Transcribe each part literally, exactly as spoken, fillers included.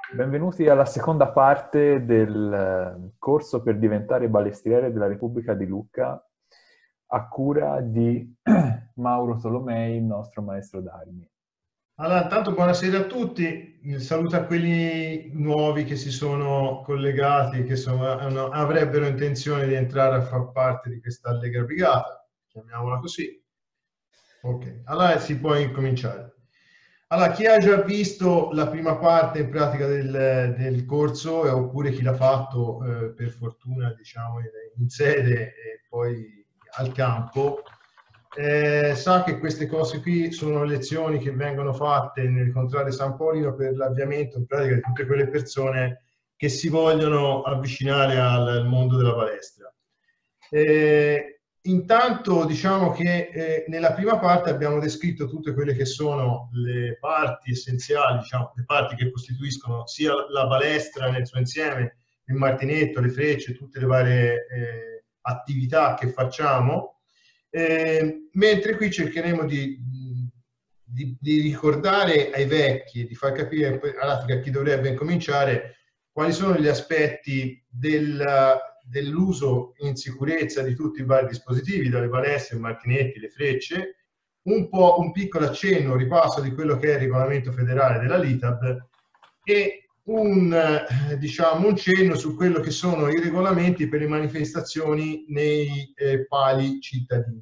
Benvenuti alla seconda parte del eh, corso per diventare balestriere della Repubblica di Lucca, a cura di Mauro Tolomei, il nostro maestro d'armi. Allora, intanto buonasera a tutti, saluto a quelli nuovi che si sono collegati, che sono, hanno- avrebbero intenzione di entrare a far parte di questa Allegra Brigata, chiamiamola così. Ok, allora si può incominciare. Allora, chi ha già visto la prima parte in pratica del, del corso, eh, oppure chi l'ha fatto eh, per fortuna, diciamo, in, in sede e poi al campo, eh, sa che queste cose qui sono lezioni che vengono fatte nel Contrade San Paolino per l'avviamento in pratica di tutte quelle persone che si vogliono avvicinare al, al mondo della palestra. Eh, intanto diciamo che eh, nella prima parte abbiamo descritto tutte quelle che sono le parti essenziali, diciamo, le parti che costituiscono sia la balestra nel suo insieme, il martinetto, le frecce, tutte le varie eh, attività che facciamo, eh, mentre qui cercheremo di, di, di ricordare ai vecchi e di far capire a chi dovrebbe incominciare quali sono gli aspetti del, dell'uso in sicurezza di tutti i vari dispositivi, dalle balestre, i martinetti, le frecce, un po' un piccolo accenno, ripasso di quello che è il regolamento federale della L I T A B e un, eh, diciamo, un cenno su quello che sono i regolamenti per le manifestazioni nei eh, pali cittadini.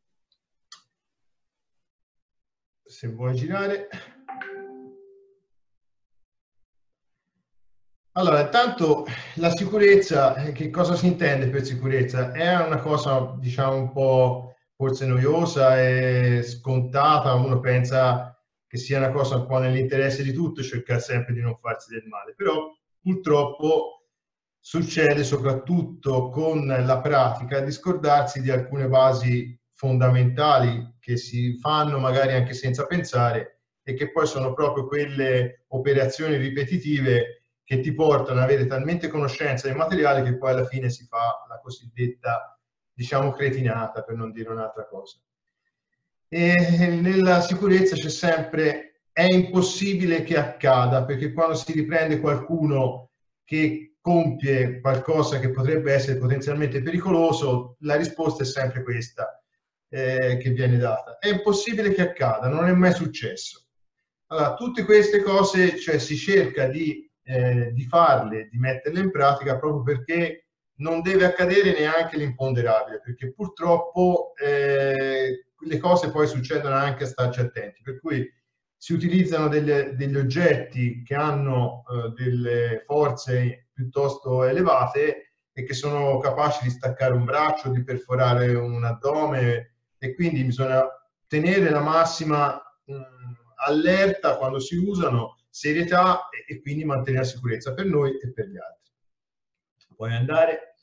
Se vuoi girare. Allora, intanto la sicurezza, che cosa si intende per sicurezza? È una cosa, diciamo, un po' forse noiosa e scontata, uno pensa che sia una cosa un po' nell'interesse di tutto, cercare sempre di non farsi del male, però purtroppo succede soprattutto con la pratica di scordarsi di alcune basi fondamentali che si fanno magari anche senza pensare e che poi sono proprio quelle operazioni ripetitive che ti portano ad avere talmente conoscenza del materiale che poi alla fine si fa la cosiddetta, diciamo, cretinata, per non dire un'altra cosa. E nella sicurezza c'è sempre, è impossibile che accada, perché quando si riprende qualcuno che compie qualcosa che potrebbe essere potenzialmente pericoloso, la risposta è sempre questa eh, che viene data. È impossibile che accada, non è mai successo. Allora, tutte queste cose, cioè si cerca di Eh, di farle, di metterle in pratica proprio perché non deve accadere neanche l'imponderabile, perché purtroppo eh, le cose poi succedono anche a starci attenti, per cui si utilizzano delle, degli oggetti che hanno eh, delle forze piuttosto elevate e che sono capaci di staccare un braccio, di perforare un addome e quindi bisogna tenere la massima mh, allerta quando si usano, serietà e, e quindi mantenere la sicurezza per noi e per gli altri. Puoi andare.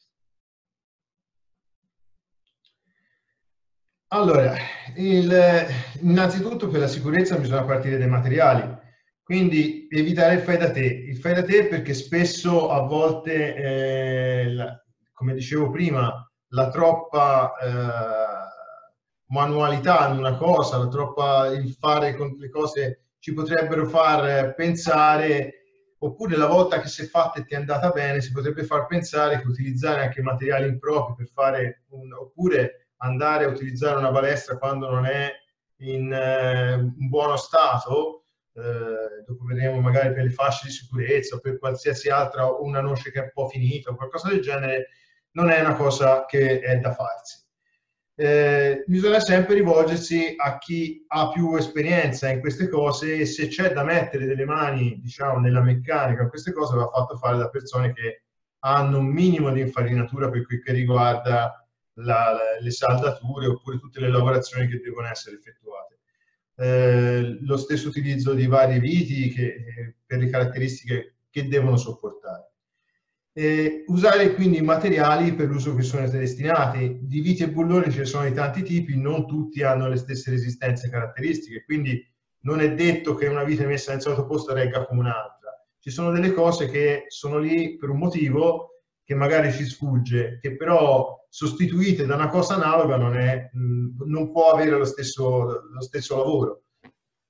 Allora, il, innanzitutto per la sicurezza bisogna partire dai materiali, quindi evitare il fai da te. Il fai da te perché spesso a volte, eh, la, come dicevo prima, la troppa eh, manualità in una cosa, la troppa, il fare con le cose ci potrebbero far pensare, oppure la volta che si è fatta e ti è andata bene, si potrebbe far pensare che utilizzare anche materiali impropri per fare un, oppure andare a utilizzare una balestra quando non è in, eh, in buono stato, eh, dopo vedremo magari per le fasce di sicurezza o per qualsiasi altra, una noce che è un po' finita o qualcosa del genere, non è una cosa che è da farsi. Eh, bisogna sempre rivolgersi a chi ha più esperienza in queste cose e se c'è da mettere delle mani, diciamo, nella meccanica, in queste cose va fatto fare da persone che hanno un minimo di infarinatura per quel che riguarda la, la, le saldature oppure tutte le lavorazioni che devono essere effettuate. Eh, lo stesso utilizzo di varie viti che, eh, per le caratteristiche che devono sopportare. Eh, usare quindi materiali per l'uso che sono destinati. Di viti e bulloni ce ne sono di tanti tipi, non tutti hanno le stesse resistenze e caratteristiche, quindi non è detto che una vite messa nel solito posto regga come un'altra. Ci sono delle cose che sono lì per un motivo che magari ci sfugge, che però sostituite da una cosa analoga non, è, mh, non può avere lo stesso, lo stesso lavoro.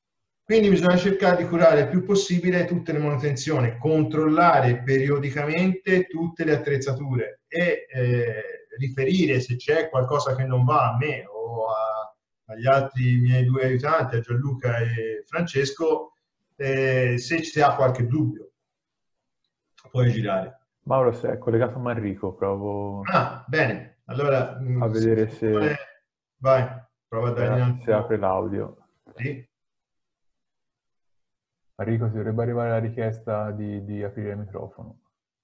Quindi bisogna cercare di curare il più possibile tutte le manutenzioni, controllare periodicamente tutte le attrezzature e eh, riferire se c'è qualcosa che non va a me o a, agli altri miei due aiutanti, a Gianluca e Francesco, eh, se ci ha qualche dubbio. Puoi girare. Mauro, se è collegato a Manrico, provo Ah, bene. Allora, a vedere se, vuole... vai, prova a dargli un se, se apre attimo. l'audio. Sì. Enrico, ti dovrebbe arrivare la richiesta di, di aprire il microfono.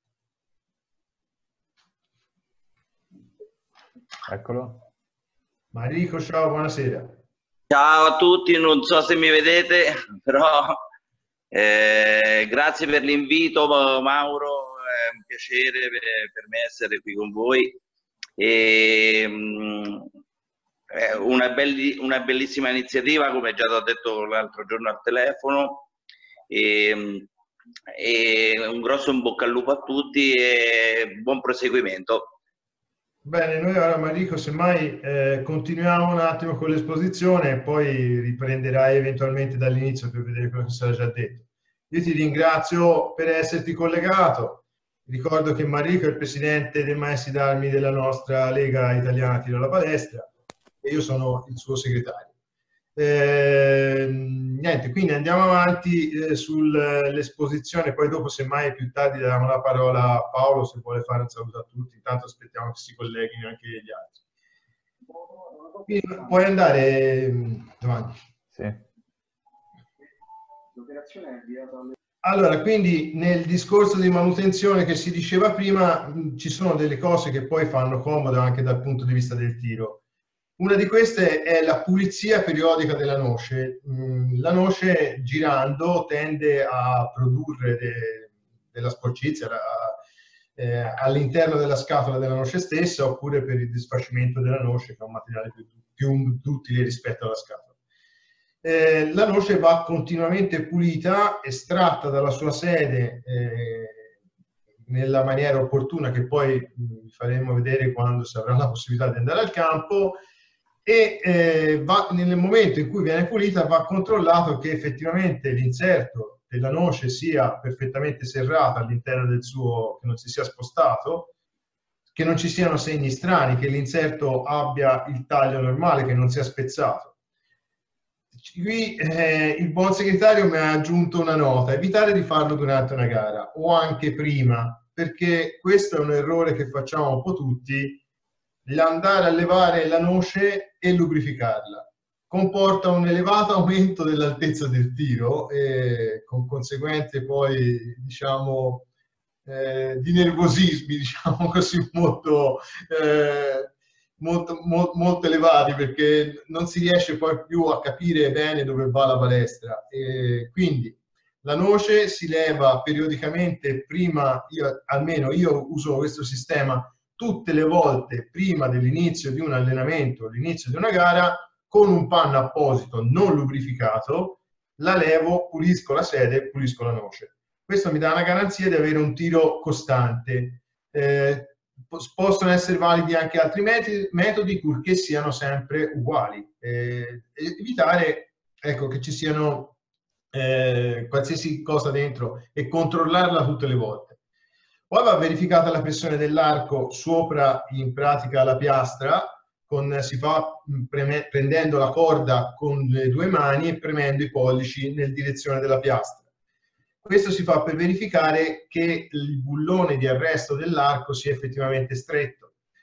Eccolo. Enrico, ciao, buonasera. Ciao a tutti, non so se mi vedete, però eh, grazie per l'invito, Mauro, è un piacere per, per me essere qui con voi. E, mh, è una, belli, una bellissima iniziativa, come già ti ho detto l'altro giorno al telefono. E, e un grosso in bocca al lupo a tutti e buon proseguimento. Bene, noi ora Enrico semmai eh, continuiamo un attimo con l'esposizione e poi riprenderai eventualmente dall'inizio per vedere quello che sarà già detto. Io ti ringrazio per esserti collegato. Ricordo che Enrico è il presidente dei maestri d'armi della nostra Lega Italiana Tiro alla Palestra e io sono il suo segretario. Eh, niente, quindi andiamo avanti eh, sull'esposizione, poi dopo semmai più tardi diamo la parola a Paolo se vuole fare un saluto a tutti, intanto aspettiamo che si colleghino anche gli altri. Quindi, puoi andare davanti. Sì. Allora, quindi nel discorso di manutenzione che si diceva prima, ci sono delle cose che poi fanno comodo anche dal punto di vista del tiro. Una di queste è la pulizia periodica della noce. La noce girando tende a produrre de, della sporcizia eh, all'interno della scatola della noce stessa oppure per il disfacimento della noce, che è un materiale più, più duttile rispetto alla scatola. Eh, la noce va continuamente pulita, estratta dalla sua sede eh, nella maniera opportuna che poi vi faremo vedere quando si avrà la possibilità di andare al campo. E eh, va, nel momento in cui viene pulita va controllato che effettivamente l'inserto della noce sia perfettamente serrato all'interno del suo, che non si sia spostato, che non ci siano segni strani, che l'inserto abbia il taglio normale, che non sia spezzato. Qui eh, il buon segretario mi ha aggiunto una nota: evitare di farlo durante una gara o anche prima, perché questo è un errore che facciamo un po' tutti. L'andare a levare la noce e lubrificarla comporta un elevato aumento dell'altezza del tiro e con conseguenze poi diciamo eh, di nervosismi diciamo così molto, eh, molto, mo, molto elevati, perché non si riesce poi più a capire bene dove va la palestra. E quindi la noce si leva periodicamente prima, io, almeno io uso questo sistema tutte le volte prima dell'inizio di un allenamento, l'inizio di una gara, con un panno apposito non lubrificato, la levo, pulisco la sede, pulisco la noce. Questo mi dà una garanzia di avere un tiro costante. Eh, possono essere validi anche altri metodi, metodi purché siano sempre uguali. Eh, evitare ecco, che ci siano eh, qualsiasi cosa dentro e controllarla tutte le volte. Poi va verificata la pressione dell'arco sopra in pratica la piastra, con, si fa preme, prendendo la corda con le due mani e premendo i pollici nella direzione della piastra. Questo si fa per verificare che il bullone di arresto dell'arco sia effettivamente stretto.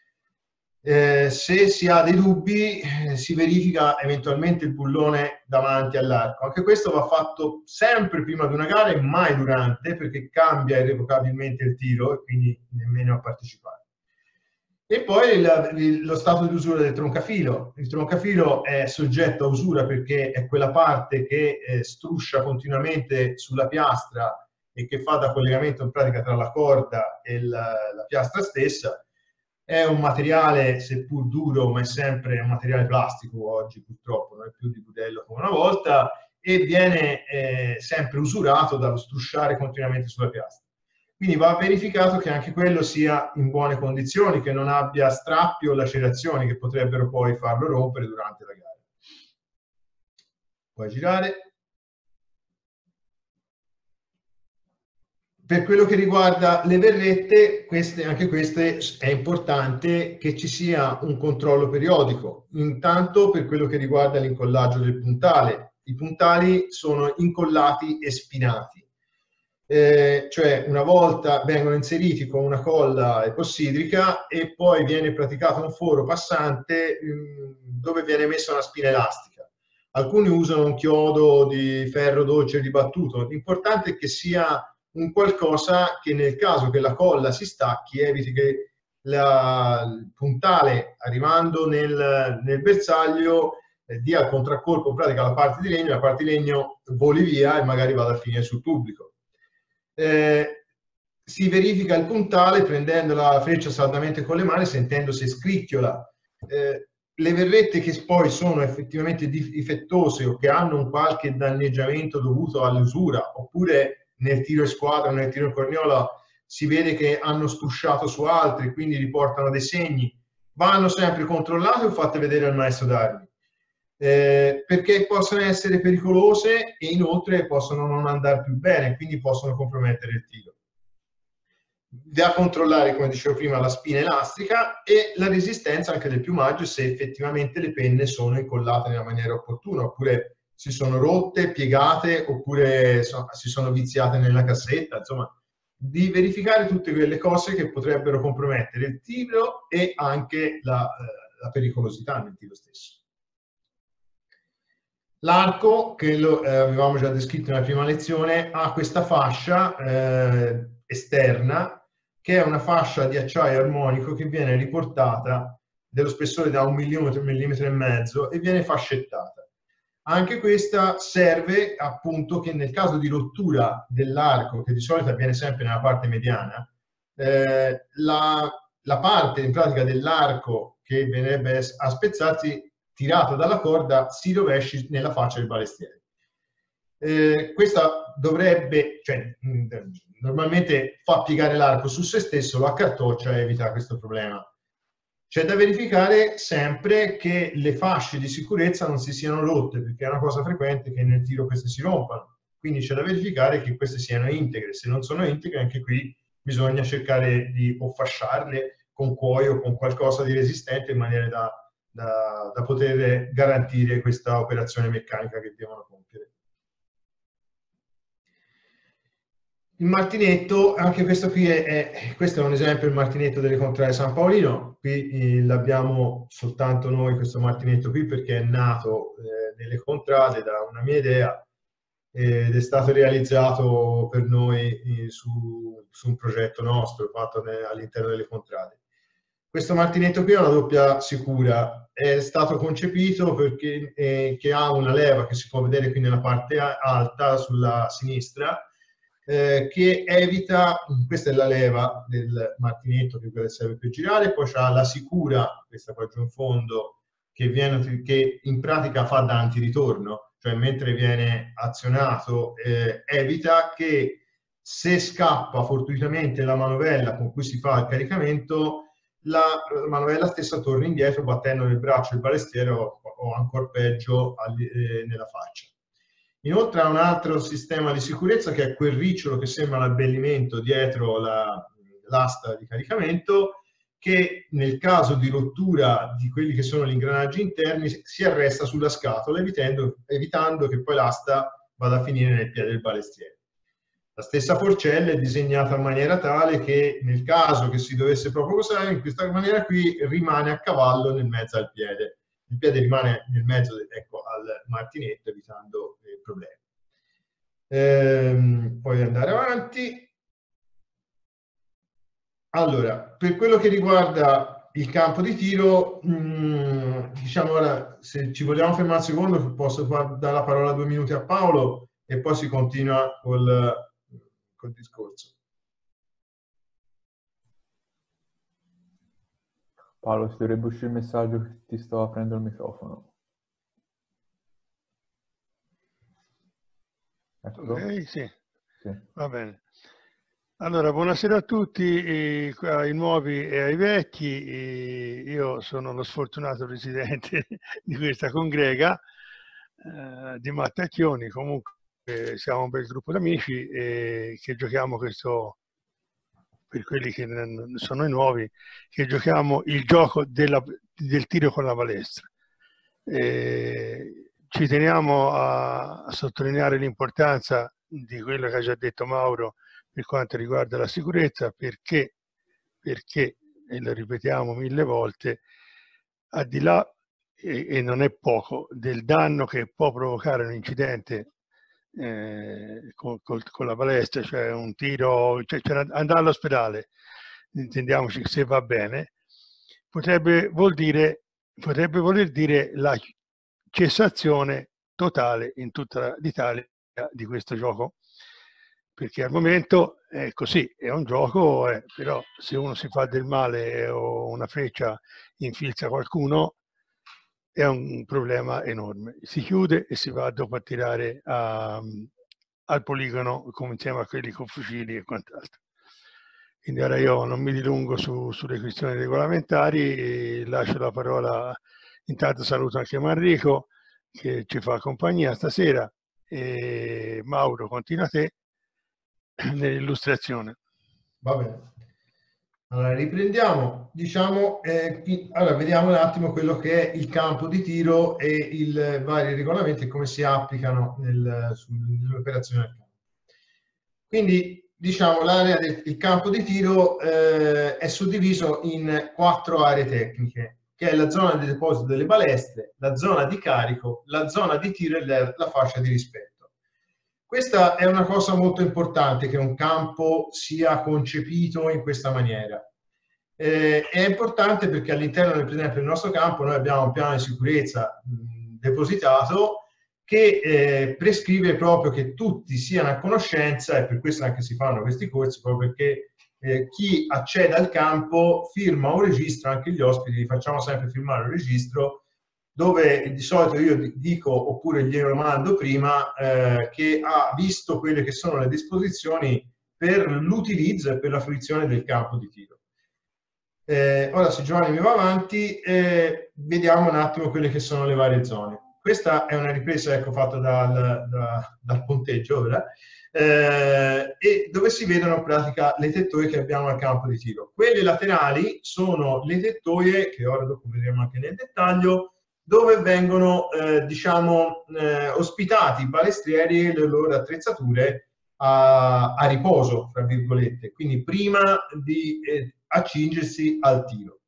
Eh, se si ha dei dubbi eh, si verifica eventualmente il bullone davanti all'arco. Anche questo va fatto sempre prima di una gara e mai durante, perché cambia irrevocabilmente il tiro e quindi nemmeno a partecipare. E poi il, il, lo stato di usura del troncafilo. Il troncafilo è soggetto a usura perché è quella parte che eh, struscia continuamente sulla piastra e che fa da collegamento in pratica tra la corda e la, la piastra stessa. È un materiale, seppur duro, ma è sempre un materiale plastico oggi, purtroppo, non è più di budello come una volta, e viene eh, sempre usurato dallo strusciare continuamente sulla piastra. Quindi va verificato che anche quello sia in buone condizioni, che non abbia strappi o lacerazioni che potrebbero poi farlo rompere durante la gara. Puoi girare. per quello che riguarda le berrette, queste, anche queste è importante che ci sia un controllo periodico. Intanto per quello che riguarda l'incollaggio del puntale. I puntali sono incollati e spinati, eh, cioè una volta vengono inseriti con una colla epossidrica e poi viene praticato un foro passante mh, dove viene messa una spina elastica. Alcuni usano un chiodo di ferro dolce ribattuto. L'importante è che sia un qualcosa che nel caso che la colla si stacchi eviti che la, il puntale arrivando nel, nel bersaglio eh, dia il contraccolpo in pratica alla parte di legno, la parte di legno voli via e magari vada a finire sul pubblico. Eh, si verifica il puntale prendendo la freccia saldamente con le mani, sentendo se scricchiola. Eh, le verrette che poi sono effettivamente difettose o che hanno un qualche danneggiamento dovuto all'usura oppure nel tiro in squadra o nel tiro in corniola si vede che hanno strusciato su altri, quindi riportano dei segni, vanno sempre controllate o fatte vedere al maestro d'armi, eh, perché possono essere pericolose e inoltre possono non andare più bene, quindi possono compromettere il tiro. Da controllare, come dicevo prima, la spina elastica e la resistenza anche del piumaggio, se effettivamente le penne sono incollate nella maniera opportuna, oppure si sono rotte, piegate, oppure so, si sono viziate nella cassetta, insomma, di verificare tutte quelle cose che potrebbero compromettere il tiro e anche la, la pericolosità nel tiro stesso. L'arco, che lo eh, avevamo già descritto nella prima lezione, ha questa fascia eh, esterna, che è una fascia di acciaio armonico che viene riportata dello spessore da un millimetro, un millimetro e mezzo e viene fascettata. Anche questa serve appunto che nel caso di rottura dell'arco, che di solito avviene sempre nella parte mediana, eh, la, la parte in pratica dell'arco che verrebbe a spezzarsi tirato dalla corda si rovesci nella faccia del balestiere. Eh, questa dovrebbe, cioè, mh, normalmente fa piegare l'arco su se stesso, lo accartoccia e evita questo problema. C'è da verificare sempre che le fasce di sicurezza non si siano rotte, perché è una cosa frequente che nel tiro queste si rompano. Quindi c'è da verificare che queste siano integre. Se non sono integre, anche qui bisogna cercare di o fasciarle con cuoio o con qualcosa di resistente in maniera da, da, da poter garantire questa operazione meccanica che devono compiere. Il martinetto, anche questo qui è, è, questo è un esempio del martinetto delle contrade San Paolino. Qui eh, l'abbiamo soltanto noi questo martinetto qui perché è nato eh, nelle contrade da una mia idea eh, ed è stato realizzato per noi eh, su, su un progetto nostro fatto all'interno delle contrade. Questo martinetto qui è una doppia sicura, è stato concepito perché eh, che ha una leva che si può vedere qui nella parte alta sulla sinistra, Eh, che evita, questa è la leva del martinetto che serve per girare, poi c'ha la sicura, questa qua giù in fondo, che, viene, che in pratica fa da antiritorno, cioè mentre viene azionato eh, evita che se scappa fortuitamente la manovella con cui si fa il caricamento, la, la manovella stessa torna indietro battendo nel braccio il balestiere o, o ancora peggio al, eh, nella faccia. Inoltre ha un altro sistema di sicurezza che è quel ricciolo che sembra l'abbellimento dietro l'asta la, di caricamento, che nel caso di rottura di quelli che sono gli ingranaggi interni si arresta sulla scatola, evitando, evitando che poi l'asta vada a finire nel piede del balestiere. La stessa forcella è disegnata in maniera tale che nel caso che si dovesse proprio usare, in questa maniera qui rimane a cavallo nel mezzo al piede. Il piede rimane nel mezzo ecco, al martinetto evitando eh, problemi. Ehm, poi andare avanti. Allora, per quello che riguarda il campo di tiro, mh, diciamo ora, se ci vogliamo fermare un secondo, posso dare la parola due minuti a Paolo e poi si continua col, col discorso. Paolo, ti dovrebbe uscire il messaggio che ti sto aprendo il microfono. Ecco. Ok, sì. Sì. Va bene. Allora, buonasera a tutti, eh, ai nuovi e ai vecchi. Eh, io sono lo sfortunato presidente di questa congrega eh, di Mattacchioni. Comunque eh, siamo un bel gruppo d'amici eh, che giochiamo questo, per quelli che sono i nuovi, che giochiamo il gioco della, del tiro con la balestra. Eh, ci teniamo a, a sottolineare l'importanza di quello che ha già detto Mauro per quanto riguarda la sicurezza, perché, perché e lo ripetiamo mille volte, al di là, e, e non è poco, del danno che può provocare un incidente eh, con, con, con la balestra, cioè un tiro, cioè, cioè andare all'ospedale, intendiamoci se va bene, potrebbe, vuol dire, potrebbe voler dire la cessazione totale in tutta l'Italia di questo gioco, perché al momento è così, è un gioco, eh, però se uno si fa del male o una freccia infilza qualcuno è un problema enorme. Si chiude e si va dopo a tirare a, al poligono come insieme a quelli con fucili e quant'altro. Quindi ora io non mi dilungo su, sulle questioni regolamentari e lascio la parola, intanto saluto anche Manrico che ci fa compagnia stasera e Mauro continua te nell'illustrazione. Va bene. Allora riprendiamo, diciamo, eh, allora vediamo un attimo quello che è il campo di tiro e i vari regolamenti e come si applicano nel, sulle operazioni del campo. Quindi diciamo l'area del campo di tiro eh, è suddiviso in quattro aree tecniche, che è la zona di deposito delle balestre, la zona di carico, la zona di tiro e la, la fascia di rispetto. Questa è una cosa molto importante, che un campo sia concepito in questa maniera. Eh, è importante perché all'interno, per esempio, del nostro campo noi abbiamo un piano di sicurezza mh, depositato che eh, prescrive proprio che tutti siano a conoscenza, e per questo anche si fanno questi corsi, proprio perché eh, chi accede al campo firma un registro, anche gli ospiti facciamo sempre firmare un registro, dove di solito io dico, oppure glielo mando prima, eh, che ha visto quelle che sono le disposizioni per l'utilizzo e per la fruizione del campo di tiro. Eh, ora se Giovanni mi va avanti, eh, vediamo un attimo quelle che sono le varie zone. Questa è una ripresa, ecco, fatta dal, da, dal ponteggio ora, eh, e dove si vedono in pratica le tettoie che abbiamo al campo di tiro. Quelle laterali sono le tettoie, che ora dopo vedremo anche nel dettaglio, dove vengono eh, diciamo eh, ospitati i balestrieri e le loro attrezzature a, a riposo, tra virgolette, quindi prima di eh, accingersi al tiro.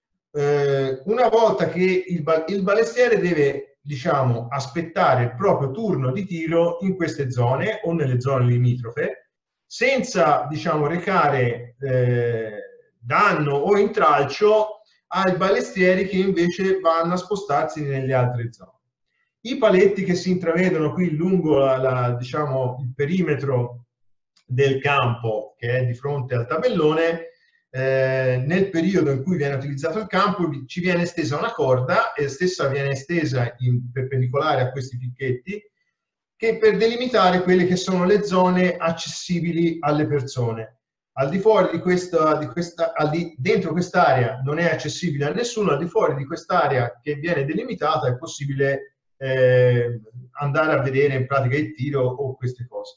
Eh, una volta che il, il balestiere deve, diciamo, aspettare il proprio turno di tiro in queste zone o nelle zone limitrofe, senza, diciamo, recare eh, danno o intralcio ai balestieri che invece vanno a spostarsi nelle altre zone. I paletti che si intravedono qui lungo la, la, diciamo, il perimetro del campo, che è di fronte al tabellone, eh, nel periodo in cui viene utilizzato il campo ci viene estesa una corda, e stessa viene estesa in perpendicolare a questi picchetti, che per delimitare quelle che sono le zone accessibili alle persone. Al di fuori di questa, di questa al di, dentro quest'area non è accessibile a nessuno, al di fuori di quest'area che viene delimitata è possibile eh, andare a vedere in pratica il tiro o queste cose.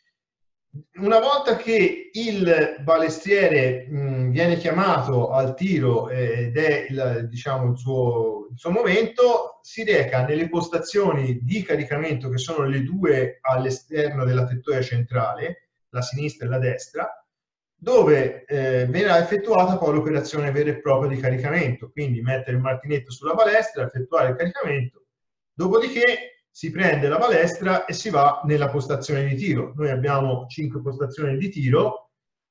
Una volta che il balestriere mh, viene chiamato al tiro ed è il, diciamo, il, suo, il suo momento, si reca nelle postazioni di caricamento, che sono le due all'esterno della tettoia centrale, la sinistra e la destra, dove eh, verrà effettuata poi l'operazione vera e propria di caricamento, quindi mettere il martinetto sulla balestra, effettuare il caricamento, dopodiché si prende la balestra e si va nella postazione di tiro. Noi abbiamo cinque postazioni di tiro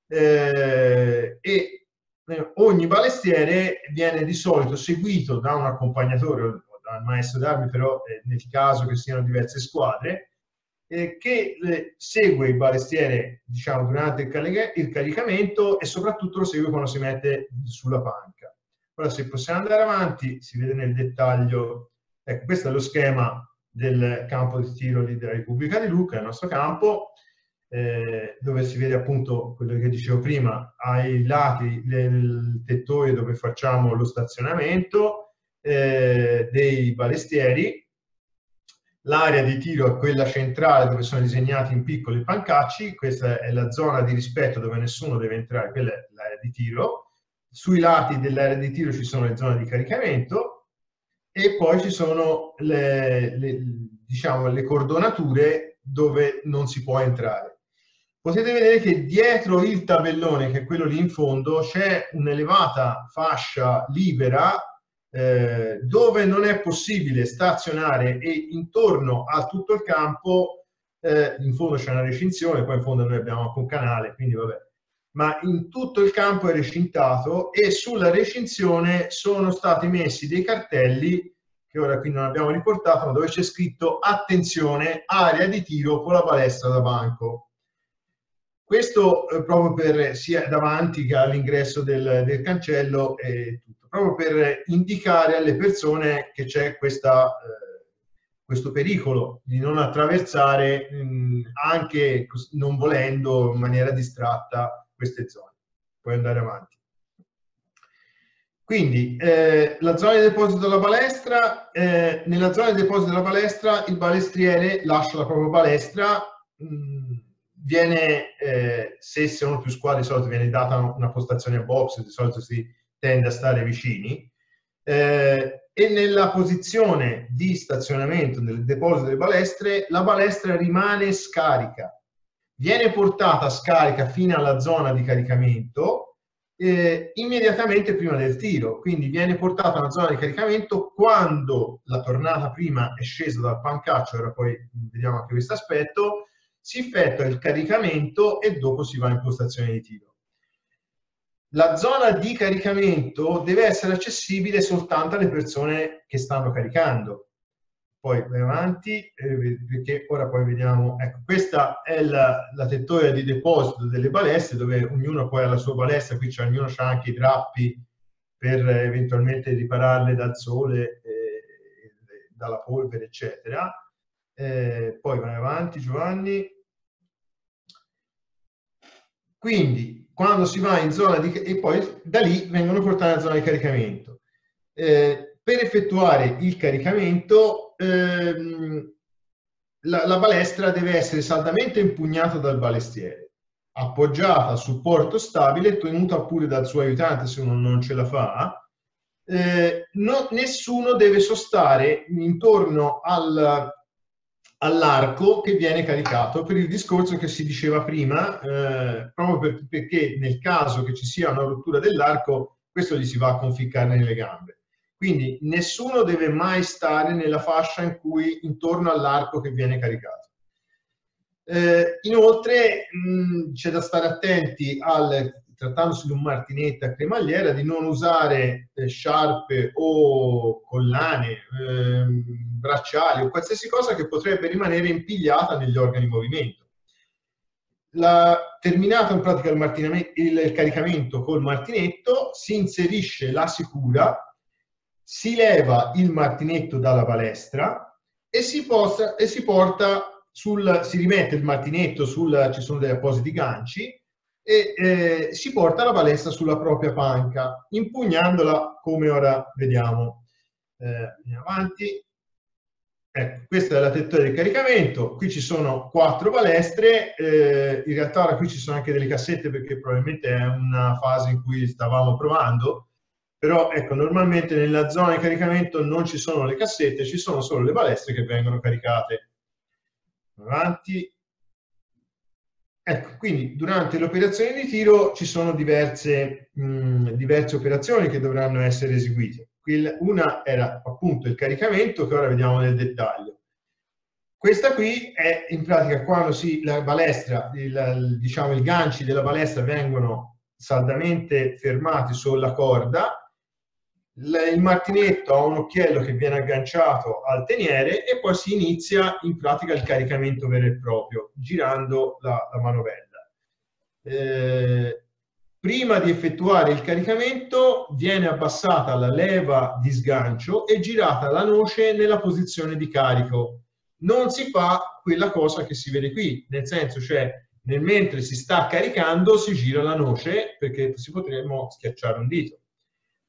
eh, e eh, ogni balestiere viene di solito seguito da un accompagnatore o dal maestro d'armi, però eh, nel caso che siano diverse squadre, Eh, che eh, segue il balestiere, diciamo, durante il, carica il caricamento e soprattutto lo segue quando si mette sulla panca. Ora, se possiamo andare avanti, si vede nel dettaglio, ecco, questo è lo schema del campo di tiro della Repubblica di Lucca, il nostro campo, eh, dove si vede appunto quello che dicevo prima, ai lati del tettoio dove facciamo lo stazionamento eh, dei balestieri, L'area di tiro è quella centrale dove sono disegnati in piccoli pancacci, questa è la zona di rispetto dove nessuno deve entrare, quella è l'area di tiro. Sui lati dell'area di tiro ci sono le zone di caricamento e poi ci sono le, le, diciamo, le cordonature dove non si può entrare. Potete vedere che dietro il tabellone, che è quello lì in fondo, c'è un'elevata fascia libera Eh, dove non è possibile stazionare e intorno a tutto il campo, eh, in fondo c'è una recinzione, poi in fondo noi abbiamo anche un canale, quindi vabbè, ma in tutto il campo è recintato e sulla recinzione sono stati messi dei cartelli, che ora qui non abbiamo riportato, ma dove c'è scritto attenzione, area di tiro con la palestra da banco. Questo eh, proprio per sia davanti che all'ingresso del, del cancello e tutto, proprio per indicare alle persone che c'è questa, eh, questo pericolo di non attraversare mh, anche non volendo in maniera distratta queste zone. Puoi andare avanti. Quindi eh, la zona di deposito della balestra, eh, nella zona di deposito della balestra il balestriere lascia la propria balestra. Mh, Viene, eh, se sono più squadre, di solito viene data una postazione a box, di solito si tende a stare vicini, eh, e nella posizione di stazionamento del deposito delle balestre, la balestra rimane scarica. Viene portata scarica fino alla zona di caricamento eh, immediatamente prima del tiro, quindi viene portata alla zona di caricamento quando la tornata prima è scesa dal pancaccio, ora poi vediamo anche questo aspetto, si effettua il caricamento e dopo si va in postazione di tiro. La zona di caricamento deve essere accessibile soltanto alle persone che stanno caricando. Poi vai avanti, eh, perché ora poi vediamo, ecco, questa è la, la tettoia di deposito delle balestre, dove ognuno poi ha la sua balestra, qui ognuno ha anche i drappi per eh, eventualmente ripararle dal sole, eh, dalla polvere, eccetera. Eh, poi vai avanti, Giovanni. Quindi, quando si va in zona di... e poi da lì vengono portati alla zona di caricamento. Eh, per effettuare il caricamento, ehm, la, la balestra deve essere saldamente impugnata dal balestriere, appoggiata a supporto stabile, tenuta pure dal suo aiutante se uno non ce la fa. Eh, no, nessuno deve sostare intorno al... all'arco che viene caricato, per il discorso che si diceva prima, eh, proprio per, perché nel caso che ci sia una rottura dell'arco, questo gli si va a conficcare nelle gambe. Quindi nessuno deve mai stare nella fascia in cui intorno all'arco che viene caricato. Eh, inoltre c'è da stare attenti al, trattandosi di un martinetto a cremagliera, di non usare eh, sciarpe o collane, eh, bracciali o qualsiasi cosa che potrebbe rimanere impigliata negli organi di movimento. La, terminato in pratica il, il, il caricamento col martinetto, si inserisce la sicura, si leva il martinetto dalla balestra e si, posta, e si porta sul, si rimette il martinetto sul, ci sono degli appositi ganci, e eh, si porta la balestra sulla propria panca, impugnandola come ora vediamo. Eh, andiamo avanti. Ecco, questa è la tettoia di caricamento, qui ci sono quattro balestre, eh, in realtà ora qui ci sono anche delle cassette perché probabilmente è una fase in cui stavamo provando, però ecco, normalmente nella zona di caricamento non ci sono le cassette, ci sono solo le balestre che vengono caricate. Avanti. Ecco, quindi durante le operazioni di tiro ci sono diverse, mh, diverse operazioni che dovranno essere eseguite. Una era appunto il caricamento, che ora vediamo nel dettaglio. Questa qui è in pratica quando si, la balestra, il, diciamo i ganci della balestra vengono saldamente fermati sulla corda, il martinetto ha un occhiello che viene agganciato al teniere e poi si inizia in pratica il caricamento vero e proprio, girando la, la manovella. Eh, prima di effettuare il caricamento viene abbassata la leva di sgancio e girata la noce nella posizione di carico. Non si fa quella cosa che si vede qui, nel senso, cioè, nel mentre si sta caricando si gira la noce perché si potremmo schiacciare un dito.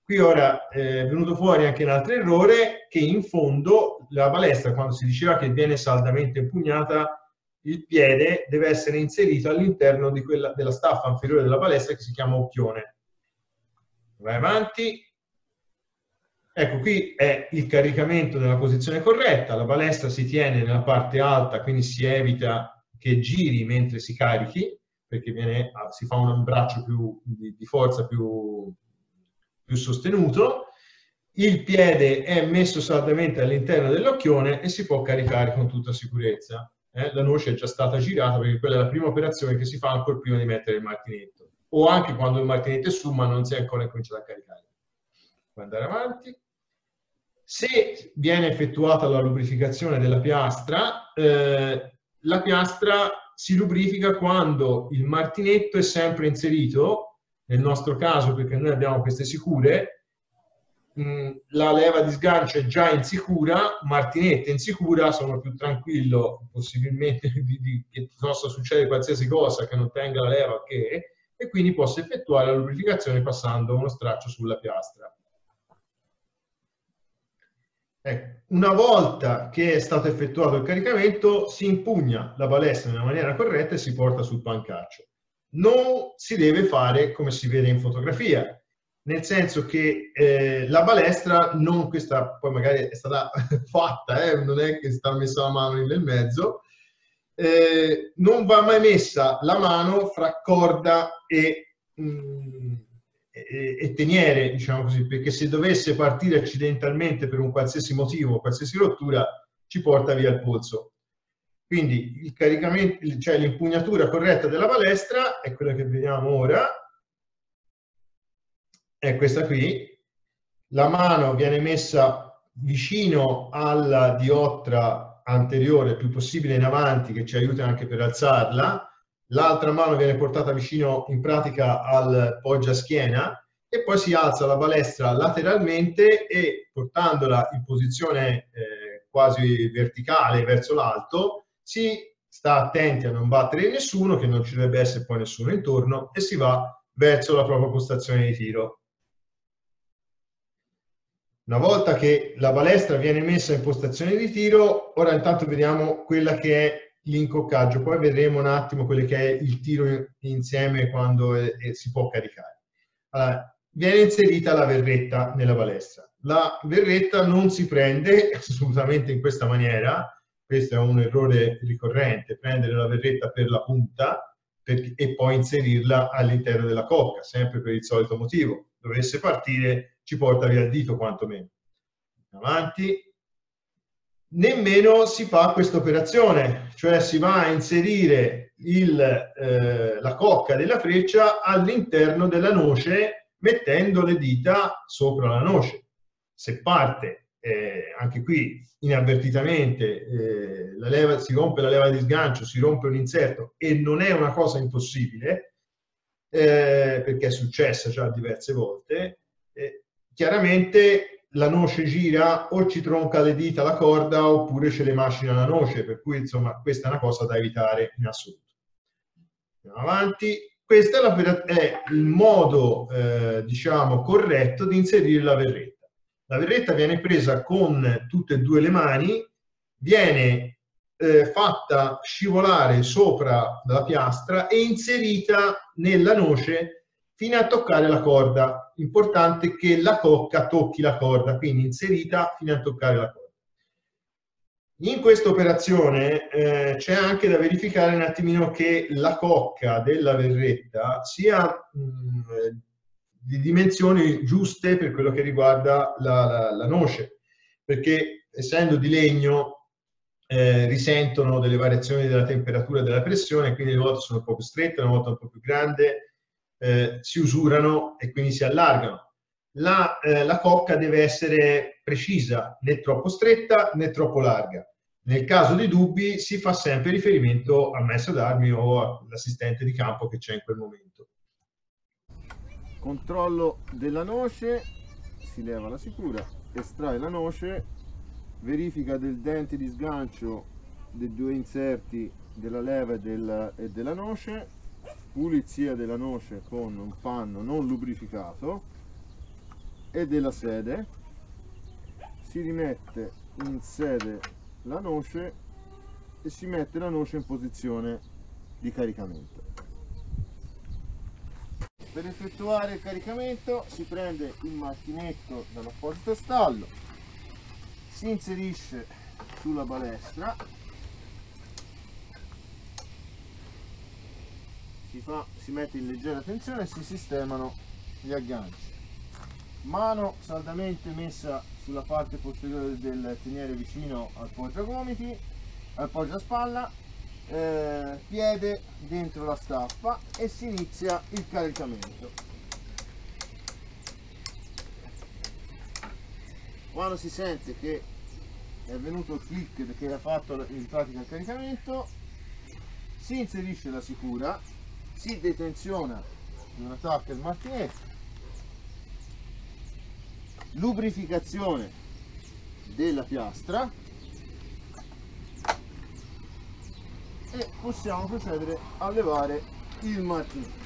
qui ora è venuto fuori anche un altro errore, che in fondo la balestra, quando si diceva che viene saldamente impugnata, il piede deve essere inserito all'interno di quella, della staffa inferiore della balestra, che si chiama occhione. Vai avanti. Ecco, qui è il caricamento nella posizione corretta, la balestra si tiene nella parte alta, quindi si evita che giri mentre si carichi, perché viene, si fa un braccio più, di, di forza più, più sostenuto. Il piede è messo saldamente all'interno dell'occhione e si può caricare con tutta sicurezza. Eh, la noce è già stata girata, perché quella è la prima operazione che si fa ancora prima di mettere il martinetto, o anche quando il martinetto è su ma non si è ancora cominciato a caricare. Puoi andare avanti. Se viene effettuata la lubrificazione della piastra, eh, la piastra si lubrifica quando il martinetto è sempre inserito, nel nostro caso perché noi abbiamo queste sicure, la leva di sgancio è già insicura, martinetto insicura, sono più tranquillo possibilmente di, di, che possa succedere qualsiasi cosa che non tenga la leva, che, e quindi posso effettuare la lubrificazione passando uno straccio sulla piastra. Ecco, una volta che è stato effettuato il caricamento, si impugna la balestra nella maniera corretta e si porta sul pancaccio. Non si deve fare come si vede in fotografia, nel senso che eh, la balestra, non questa poi magari è stata fatta, eh, non è che sta messa la mano nel mezzo, eh, non va mai messa la mano fra corda e, mh, e, e teniere, diciamo così, perché se dovesse partire accidentalmente per un qualsiasi motivo, qualsiasi rottura, ci porta via il polso. Quindi il caricamento, cioè l'impugnatura corretta della balestra è quella che vediamo ora. È questa qui, la mano viene messa vicino alla diottra anteriore, il più possibile in avanti, che ci aiuta anche per alzarla, l'altra mano viene portata vicino in pratica al poggiaschiena e poi si alza la balestra lateralmente e portandola in posizione eh, quasi verticale verso l'alto, si sta attenti a non battere nessuno, che non ci dovrebbe essere poi nessuno intorno, e si va verso la propria postazione di tiro. Una volta che la balestra viene messa in postazione di tiro, ora intanto vediamo quella che è l'incoccaggio, poi vedremo un attimo quello che è il tiro insieme quando è, è, si può caricare. Allora, viene inserita la verretta nella balestra. La verretta non si prende assolutamente in questa maniera, questo è un errore ricorrente, prendere la verretta per la punta per, e poi inserirla all'interno della cocca, sempre per il solito motivo. Dovesse partire, ci porta via il dito quantomeno. Avanti. Nemmeno si fa questa operazione, cioè si va a inserire il, eh, la cocca della freccia all'interno della noce mettendo le dita sopra la noce. Se parte, eh, anche qui inavvertitamente, eh, la leva, si rompe la leva di sgancio, si rompe un inserto, e non è una cosa impossibile, eh, perché è successa già diverse volte, eh, chiaramente la noce gira, o ci tronca le dita la corda oppure ce le macina la noce, per cui insomma questa è una cosa da evitare in assoluto. Andiamo avanti. Questo è, è il modo eh, diciamo corretto di inserire la verretta. La verretta viene presa con tutte e due le mani, viene eh, fatta scivolare sopra la piastra e inserita nella noce fino a toccare la corda. Importante che la cocca tocchi la corda, quindi inserita fino a toccare la corda. In questa operazione eh, c'è anche da verificare un attimino che la cocca della verretta sia mh, di dimensioni giuste per quello che riguarda la, la, la noce, perché essendo di legno eh, risentono delle variazioni della temperatura e della pressione, quindi una volta sono un po' più strette, una volta un po' più grande, eh, si usurano e quindi si allargano. La, eh, la cocca deve essere precisa, né troppo stretta né troppo larga. Nel caso di dubbi si fa sempre riferimento al maestro d'armi o all'assistente di campo che c'è in quel momento. Controllo della noce, si leva la sicura, estrae la noce, verifica del dente di sgancio dei due inserti della leva e, del, e della noce, pulizia della noce con un panno non lubrificato e della sede, si rimette in sede la noce e si mette la noce in posizione di caricamento. Per effettuare il caricamento si prende il martinetto dall'apposito stallo, si inserisce sulla balestra, si, fa, si mette in leggera tensione e si sistemano gli agganci. Mano saldamente messa sulla parte posteriore del teniere vicino al poggiagomiti, al poggiaspalla, eh, piede dentro la staffa e si inizia il caricamento. Quando si sente che è venuto il click che ha fatto in pratica il caricamento, si inserisce la sicura, si detenziona di una tacca il martinetto, lubrificazione della piastra e possiamo procedere a levare il martinetto.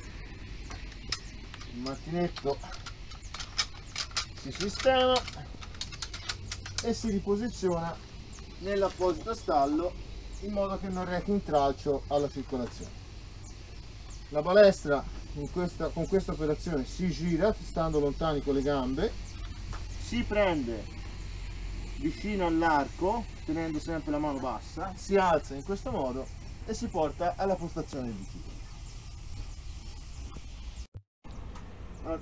Il martinetto si sistema e si riposiziona nell'apposito stallo in modo che non rechi intralcio alla circolazione. La balestra in questa, con questa operazione si gira stando lontani con le gambe, si prende vicino all'arco tenendo sempre la mano bassa, si alza in questo modo e si porta alla postazione di tiro.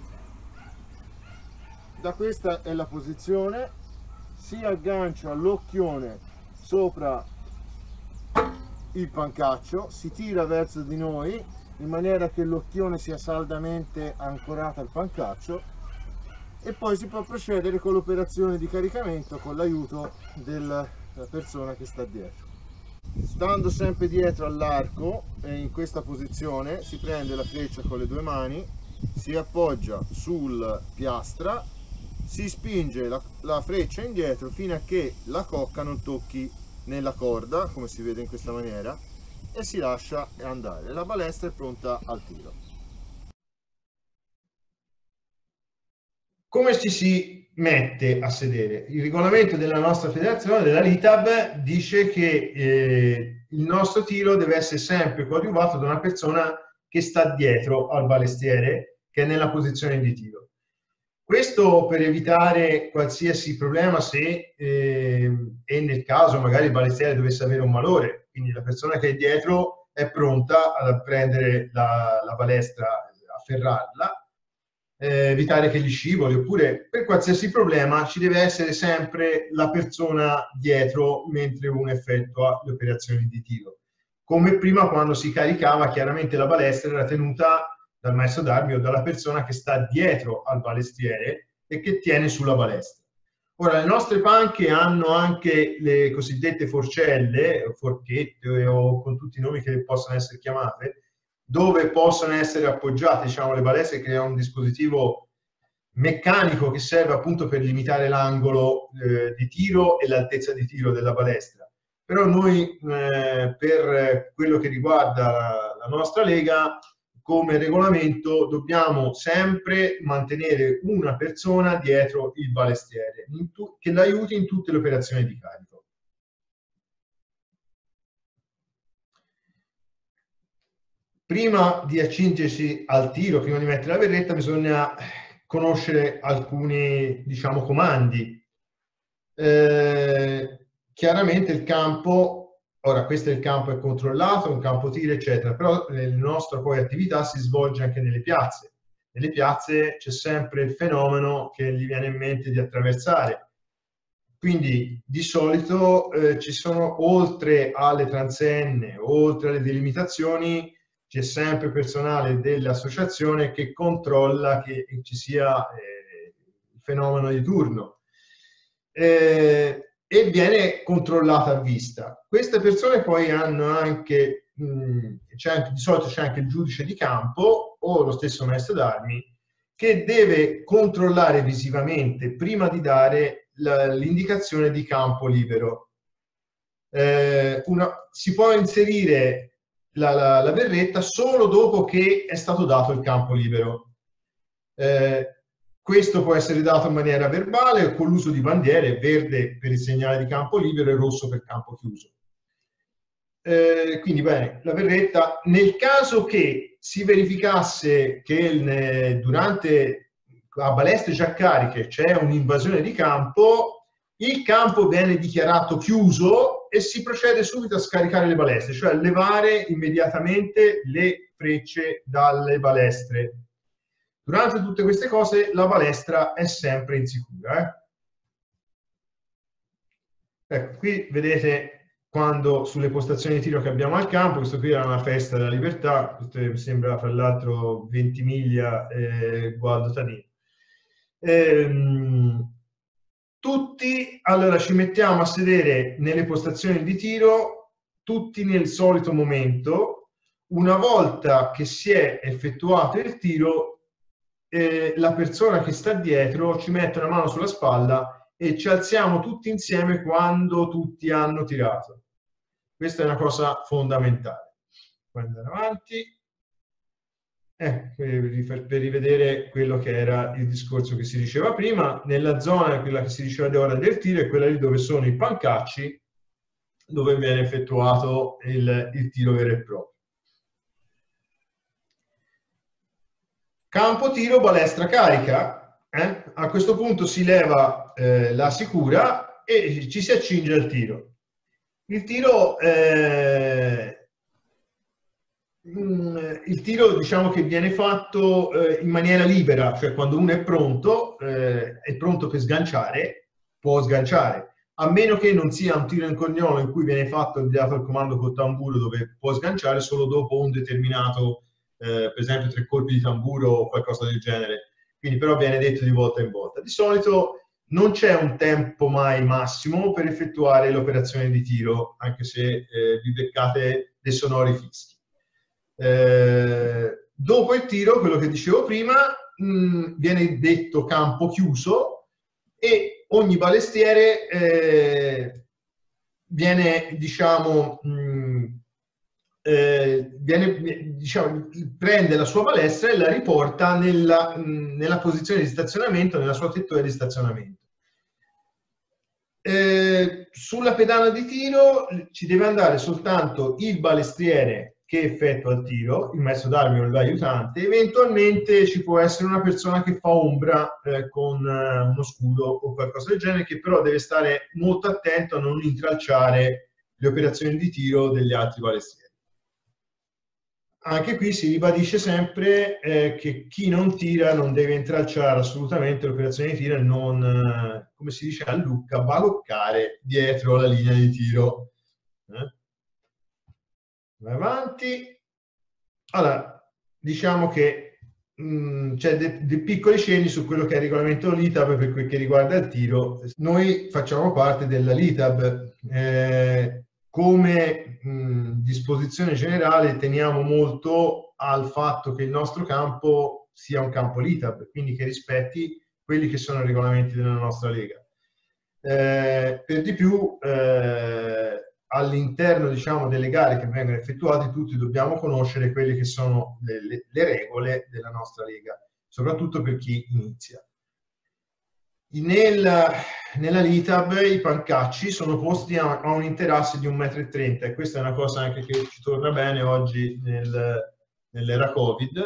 Da questa è la posizione, si aggancia l'occhione sopra il pancaccio, si tira verso di noi in maniera che l'occhione sia saldamente ancorato al pancaccio e poi si può procedere con l'operazione di caricamento con l'aiuto della persona che sta dietro. Stando sempre dietro all'arco e in questa posizione si prende la freccia con le due mani, si appoggia sul piastra, si spinge la, la freccia indietro fino a che la cocca non tocchi nella corda, come si vede in questa maniera, e si lascia andare. La balestra è pronta al tiro. Come ci si mette a sedere? Il regolamento della nostra federazione, della L I T A B, dice che eh, il nostro tiro deve essere sempre coadiuvato da una persona che sta dietro al balestiere, che è nella posizione di tiro. Questo per evitare qualsiasi problema se eh, e nel caso magari il balestiere dovesse avere un malore, quindi la persona che è dietro è pronta a prendere la, la balestra, afferrarla, eh, evitare che gli scivoli, oppure per qualsiasi problema ci deve essere sempre la persona dietro mentre uno effettua le operazioni di tiro. Come prima, quando si caricava, chiaramente la balestra era tenuta dal maestro d'armi o dalla persona che sta dietro al balestiere e che tiene sulla balestra. Ora, le nostre panche hanno anche le cosiddette forcelle, forchette o con tutti i nomi che possono essere chiamate, dove possono essere appoggiate, diciamo, le balestre, che è un dispositivo meccanico che serve appunto per limitare l'angolo eh, di tiro e l'altezza di tiro della balestra. Però noi, eh, per quello che riguarda la nostra lega, come regolamento dobbiamo sempre mantenere una persona dietro il balestiere che l'aiuti in tutte le operazioni di carico. Prima di accingersi al tiro, prima di mettere la berretta, bisogna conoscere alcuni, diciamo, comandi. Eh, chiaramente il campo, ora questo è il campo è controllato, un campo tiro eccetera, però la nostra poi attività si svolge anche nelle piazze. Nelle piazze c'è sempre il fenomeno che gli viene in mente di attraversare. Quindi di solito eh, ci sono, oltre alle transenne, oltre alle delimitazioni, c'è sempre personale dell'associazione che controlla che ci sia eh, il fenomeno di turno. Eh, e viene controllata a vista. Queste persone poi hanno anche, mh, anche di solito c'è anche il giudice di campo o lo stesso maestro d'armi che deve controllare visivamente prima di dare l'indicazione di campo libero. Eh, una, si può inserire la, la, la berretta solo dopo che è stato dato il campo libero. Eh, questo può essere dato in maniera verbale o con l'uso di bandiere, verde per il segnale di campo libero e rosso per campo chiuso. Eh, quindi bene, la berretta, nel caso che si verificasse che durante a balestre già cariche c'è un'invasione di campo, il campo viene dichiarato chiuso e si procede subito a scaricare le balestre, cioè a levare immediatamente le frecce dalle balestre. Durante tutte queste cose la balestra è sempre insicura. Eh? Ecco, qui vedete quando sulle postazioni di tiro che abbiamo al campo, questo qui era una festa della libertà, questo mi sembra fra l'altro Ventimiglia e Gualdo Tadino. Ehm, tutti, allora ci mettiamo a sedere nelle postazioni di tiro, tutti nel solito momento. Una volta che si è effettuato il tiro, eh, la persona che sta dietro ci mette una mano sulla spalla e ci alziamo tutti insieme quando tutti hanno tirato. Questa è una cosa fondamentale. Puoi andare avanti. Eh, per rivedere quello che era il discorso che si diceva prima, nella zona, quella che si diceva di ora del tiro, è quella lì dove sono i pancacci, dove viene effettuato il, il tiro vero e proprio. Campo tiro, balestra carica. Eh? A questo punto si leva eh, la sicura e ci si accinge al tiro. Il tiro, eh, il tiro diciamo che viene fatto eh, in maniera libera, cioè quando uno è pronto, eh, è pronto per sganciare, può sganciare, a meno che non sia un tiro in corniolo in cui viene fatto e dato il comando col tamburo dove può sganciare solo dopo un determinato, eh, per esempio tre colpi di tamburo o qualcosa del genere, quindi però viene detto di volta in volta. Di solito non c'è un tempo mai massimo per effettuare l'operazione di tiro, anche se eh, vi beccate dei sonori fischi. Eh, dopo il tiro, quello che dicevo prima, mh, viene detto campo chiuso e ogni balestiere eh, viene, diciamo, mh, eh, viene, diciamo, prende la sua balestra e la riporta nella, mh, nella posizione di stazionamento, nella sua tettoia di stazionamento. Eh, sulla pedana di tiro ci deve andare soltanto il balestriere che effettua il tiro, il maestro d'armi o l'aiutante. Eventualmente ci può essere una persona che fa ombra eh, con eh, uno scudo o qualcosa del genere, che però deve stare molto attento a non intralciare le operazioni di tiro degli altri balestrieri. Anche qui si ribadisce sempre eh, che chi non tira non deve intralciare assolutamente l'operazione di tiro e non, eh, come si dice a Lucca, baloccare dietro la linea di tiro. Eh? Vai avanti. Allora, diciamo che c'è dei, dei piccoli cenni su quello che è il regolamento L I T A B per quel che riguarda il tiro. Noi facciamo parte della L I T A B. Eh, come mh, disposizione generale teniamo molto al fatto che il nostro campo sia un campo L I T A B, quindi che rispetti quelli che sono i regolamenti della nostra lega. Eh, per di più, eh, all'interno, diciamo, delle gare che vengono effettuate, tutti dobbiamo conoscere quelle che sono le, le, le regole della nostra lega, soprattutto per chi inizia. Nel, nella L I T A B i pancacci sono posti a, a un interasse di un metro e trenta e questa è una cosa anche che ci torna bene oggi nel, nell'era Covid.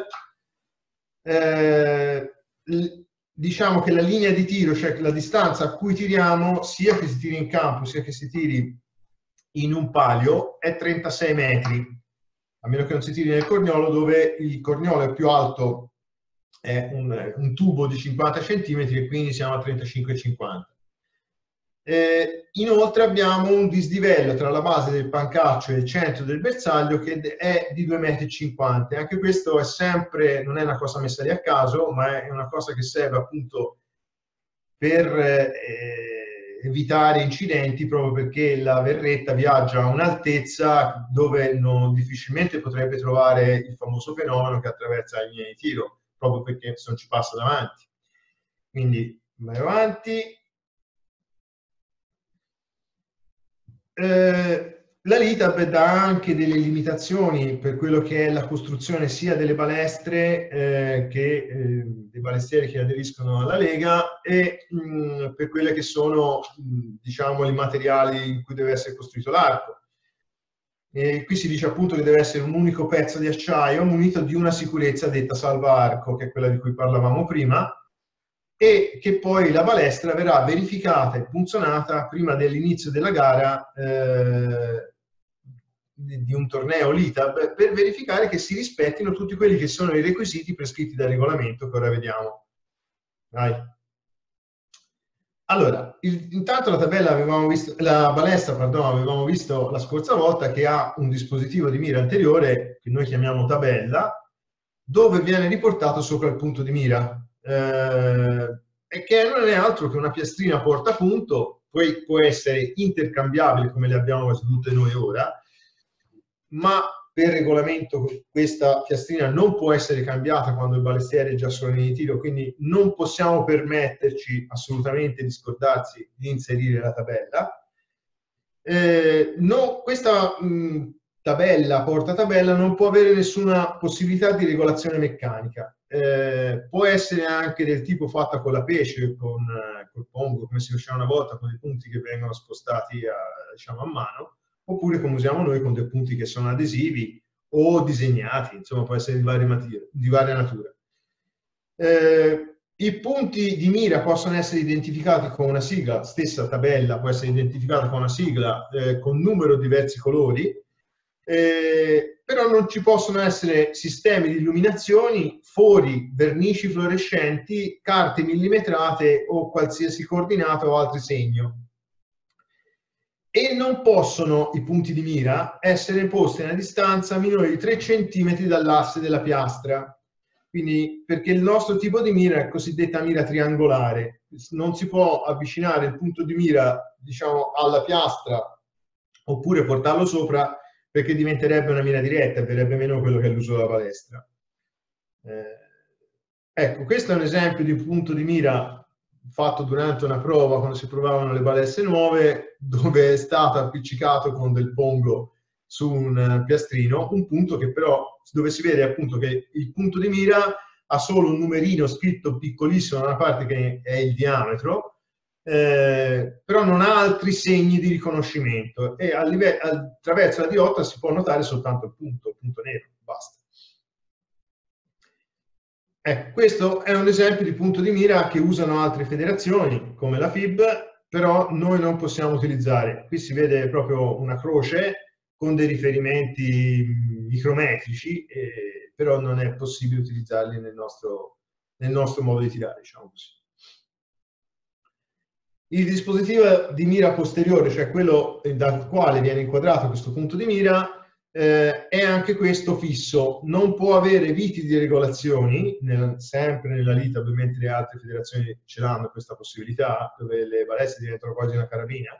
Eh, diciamo che la linea di tiro, cioè la distanza a cui tiriamo, sia che si tiri in campo sia che si tiri in un palio, è trentasei metri, a meno che non si tiri nel corniolo, dove il corniolo è più alto, è un, un tubo di cinquanta centimetri e quindi siamo a trentacinque e cinquanta. Eh, inoltre abbiamo un dislivello tra la base del pancaccio e il centro del bersaglio che è di due virgola cinquanta metri. Anche questo è sempre, non è una cosa messa lì a caso, ma è una cosa che serve appunto per eh, evitare incidenti, proprio perché la berretta viaggia a un'altezza dove non, difficilmente potrebbe trovare il famoso fenomeno che attraversa la linea di tiro, proprio perché non ci passa davanti. Quindi vai avanti. Eh, La L I T A B dà anche delle limitazioni per quello che è la costruzione sia delle balestre eh, che eh, dei balestieri che aderiscono alla Lega e mh, per quelle che sono mh, diciamo i materiali in cui deve essere costruito l'arco. E qui si dice appunto che deve essere un unico pezzo di acciaio munito di una sicurezza detta salva arco, che è quella di cui parlavamo prima, e che poi la balestra verrà verificata e punzonata prima dell'inizio della gara eh, di un torneo L I T A B per verificare che si rispettino tutti quelli che sono i requisiti prescritti dal regolamento, che ora vediamo. Vai. Allora, il, intanto la tabella avevamo visto, la balestra, pardon, avevamo visto la scorsa volta che ha un dispositivo di mira anteriore che noi chiamiamo tabella, dove viene riportato sopra il punto di mira. Eh, e che non è altro che una piastrina portapunto, poi può essere intercambiabile come le abbiamo quasi tutte noi ora, ma per regolamento questa piastrina non può essere cambiata quando il balestiere è già sulla linea di tiro, quindi non possiamo permetterci assolutamente di scordarsi di inserire la tabella. Eh, no, questa mh, tabella, portatabella, non può avere nessuna possibilità di regolazione meccanica. Eh, può essere anche del tipo fatta con la pece, con eh, col pongo, come si faceva una volta, con i punti che vengono spostati a, diciamo, a mano, oppure come usiamo noi con dei punti che sono adesivi o disegnati, insomma può essere di varia, di varia natura. Eh, I punti di mira possono essere identificati con una sigla, stessa tabella può essere identificata con una sigla eh, con numero di diversi colori, eh, però non ci possono essere sistemi di illuminazioni, fori, vernici fluorescenti, carte millimetrate o qualsiasi coordinata o altri segno. E non possono i punti di mira essere posti a una distanza minore di tre centimetri dall'asse della piastra. Quindi, perché il nostro tipo di mira è cosiddetta mira triangolare, non si può avvicinare il punto di mira, diciamo, alla piastra oppure portarlo sopra, perché diventerebbe una mira diretta e verrebbe meno quello che è l'uso della balestra. Eh, ecco, questo è un esempio di punto di mira fatto durante una prova, quando si provavano le balestre nuove, dove è stato appiccicato con del pongo su un piastrino, un punto che però, dove si vede appunto che il punto di mira ha solo un numerino scritto piccolissimo da una parte che è il diametro, eh, però non ha altri segni di riconoscimento e a livello, attraverso la diotta si può notare soltanto il punto, il punto nero, basta. Ecco, questo è un esempio di punto di mira che usano altre federazioni, come la F I B, però noi non possiamo utilizzare. Qui si vede proprio una croce con dei riferimenti micrometrici, eh, però non è possibile utilizzarli nel nostro, nel nostro modo di tirare, diciamo così. Il dispositivo di mira posteriore, cioè quello dal quale viene inquadrato questo punto di mira, eh, è anche questo fisso, non può avere viti di regolazioni, nel, sempre nella L I T A B, mentre le altre federazioni ce l'hanno questa possibilità, dove le balestre diventano quasi una carabina.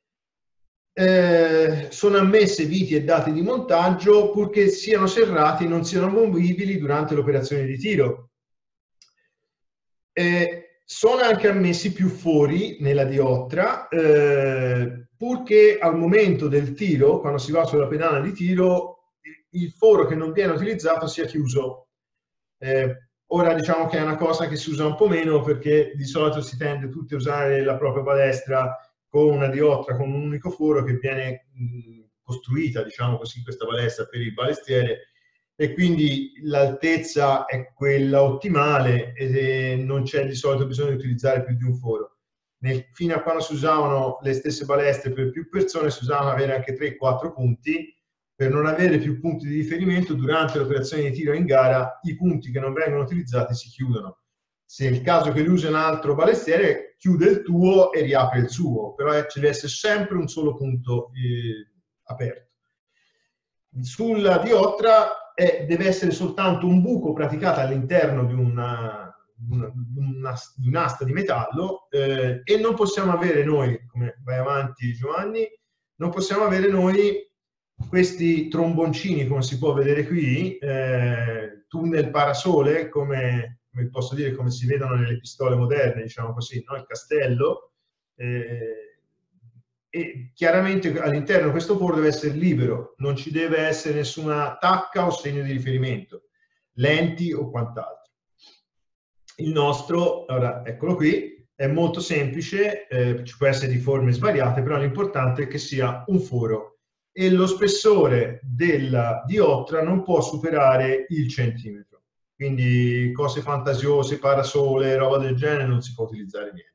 Eh, sono ammesse viti e dati di montaggio purché siano serrati e non siano movibili durante l'operazione di tiro. Eh, sono anche ammessi più fori nella diottra, eh, purché al momento del tiro, quando si va sulla pedana di tiro, il foro che non viene utilizzato sia chiuso. Eh, ora diciamo che è una cosa che si usa un po' meno, perché di solito si tende tutti a usare la propria balestra con una diotra, con un unico foro che viene mh, costruita, diciamo così, questa balestra per il balestiere, e quindi l'altezza è quella ottimale e non c'è di solito bisogno di utilizzare più di un foro. Nel, fino a quando si usavano le stesse balestre per più persone, si usavano avere anche tre quattro punti, per non avere più punti di riferimento durante l'operazione di tiro in gara. I punti che non vengono utilizzati si chiudono. Se è il caso che li usi un altro balestiere, chiude il tuo e riapre il suo, però ci deve essere sempre un solo punto eh, aperto. Sulla diottra eh, deve essere soltanto un buco praticato all'interno di una, una, una, di un'asta di metallo, eh, e non possiamo avere noi, come vai avanti Giovanni, non possiamo avere noi questi tromboncini, come si può vedere qui, eh, tunnel parasole, come, come posso dire, come si vedono nelle pistole moderne, diciamo così, no? Il castello, eh, e chiaramente all'interno di questo foro deve essere libero, non ci deve essere nessuna tacca o segno di riferimento, lenti o quant'altro. Il nostro, ora eccolo qui, è molto semplice, eh, ci può essere di forme svariate, però l'importante è che sia un foro e lo spessore della diottra non può superare il centimetro. Quindi cose fantasiose, parasole, roba del genere, non si può utilizzare niente.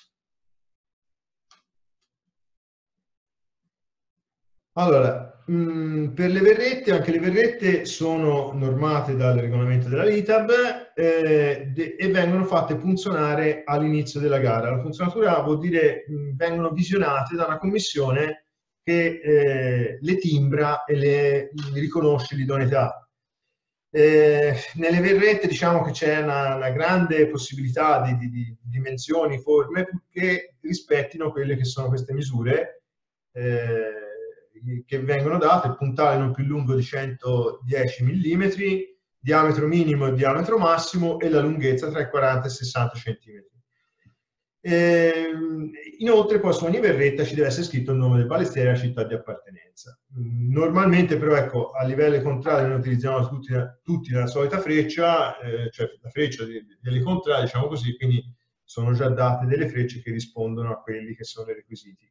Allora, mh, per le verrette, anche le verrette sono normate dal regolamento della Litab eh, e vengono fatte punzionare all'inizio della gara. La punzionatura vuol dire mh, vengono visionate da una commissione che eh, le timbra e le mh, riconosce l'idoneità. Eh, nelle verrette diciamo che c'è una, una grande possibilità di, di, di dimensioni, forme che rispettino quelle che sono queste misure eh, che vengono date: il puntale non più lungo di centodieci millimetri, diametro minimo e diametro massimo e la lunghezza tra i quaranta e i sessanta centimetri. E, inoltre poi su ogni verretta ci deve essere scritto il nome del balestiere e la città di appartenenza. Normalmente però ecco, a livello contrario noi utilizziamo tutti, tutti la solita freccia, eh, cioè la freccia delle contrarie, diciamo così, quindi sono già date delle frecce che rispondono a quelli che sono i requisiti.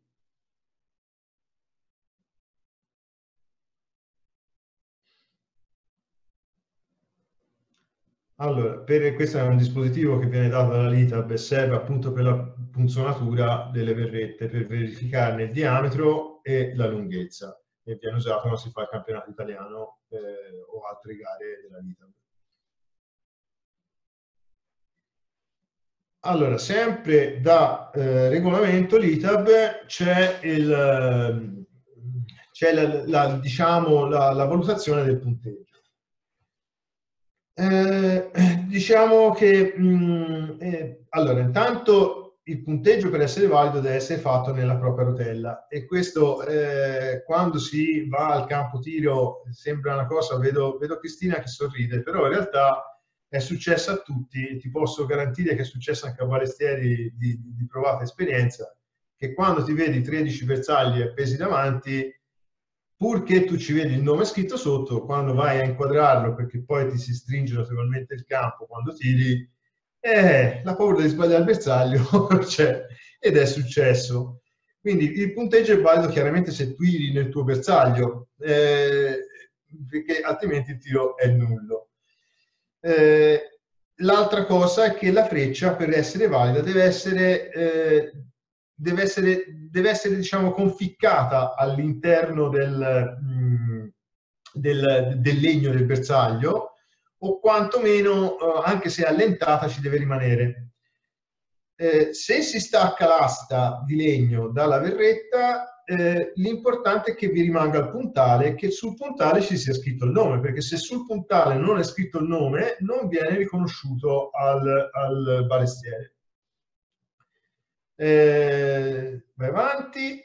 Allora, per, questo è un dispositivo che viene dato dalla Litab e serve appunto per la punzonatura delle verrette, per verificarne il diametro e la lunghezza, e viene usato quando si fa il campionato italiano eh, o altre gare della Litab. Allora, sempre da eh, regolamento Litab c'è il, c'è la, la, diciamo, la, la valutazione del punteggio. Eh, diciamo che mh, eh, allora intanto il punteggio per essere valido deve essere fatto nella propria rotella, e questo eh, quando si va al campo tiro sembra una cosa, vedo, vedo Cristina che sorride, però in realtà è successo a tutti, ti posso garantire che è successo anche a balestieri di, di, di provata esperienza, che quando ti vedi tredici bersagli appesi davanti, purché tu ci vedi il nome scritto sotto, quando vai a inquadrarlo, perché poi ti si stringe notevolmente il campo quando tiri, eh, la paura di sbagliare il bersaglio c'è, ed è successo. Quindi il punteggio è valido chiaramente se tiri nel tuo bersaglio, eh, perché altrimenti il tiro è nullo. Eh, l'altra cosa è che la freccia, per essere valida, deve essere... Eh, deve essere, deve essere diciamo, conficcata all'interno del, mh, del, del legno del bersaglio, o quantomeno, eh, anche se allentata, ci deve rimanere. Eh, se si stacca l'asta di legno dalla verretta, eh, l'importante è che vi rimanga il puntale, che sul puntale ci sia scritto il nome, perché se sul puntale non è scritto il nome, non viene riconosciuto al, al balestiere. Eh, vai avanti.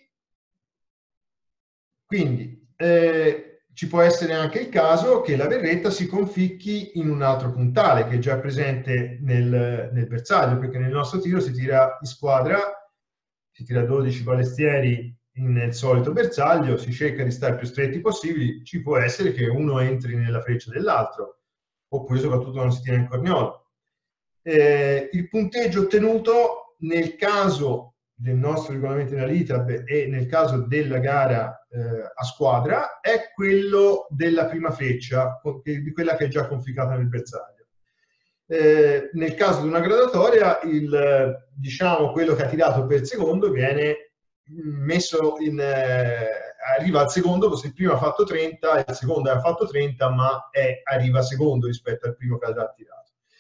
Quindi eh, ci può essere anche il caso che la verretta si conficchi in un altro puntale che è già presente nel, nel bersaglio, perché nel nostro tiro si tira in squadra, si tira dodici balestieri nel solito bersaglio, si cerca di stare più stretti possibili, ci può essere che uno entri nella freccia dell'altro, oppure soprattutto non si tira in corniolo. Eh, il punteggio ottenuto nel caso del nostro regolamento della Litab e nel caso della gara eh, a squadra è quello della prima freccia, di quella che è già conficcata nel bersaglio. Eh, nel caso di una gradatoria, il, diciamo, quello che ha tirato per secondo viene messo in... Eh, arriva al secondo, se il primo ha fatto trenta, il secondo ha fatto trenta, ma è, arriva secondo rispetto al primo che ha già tirato.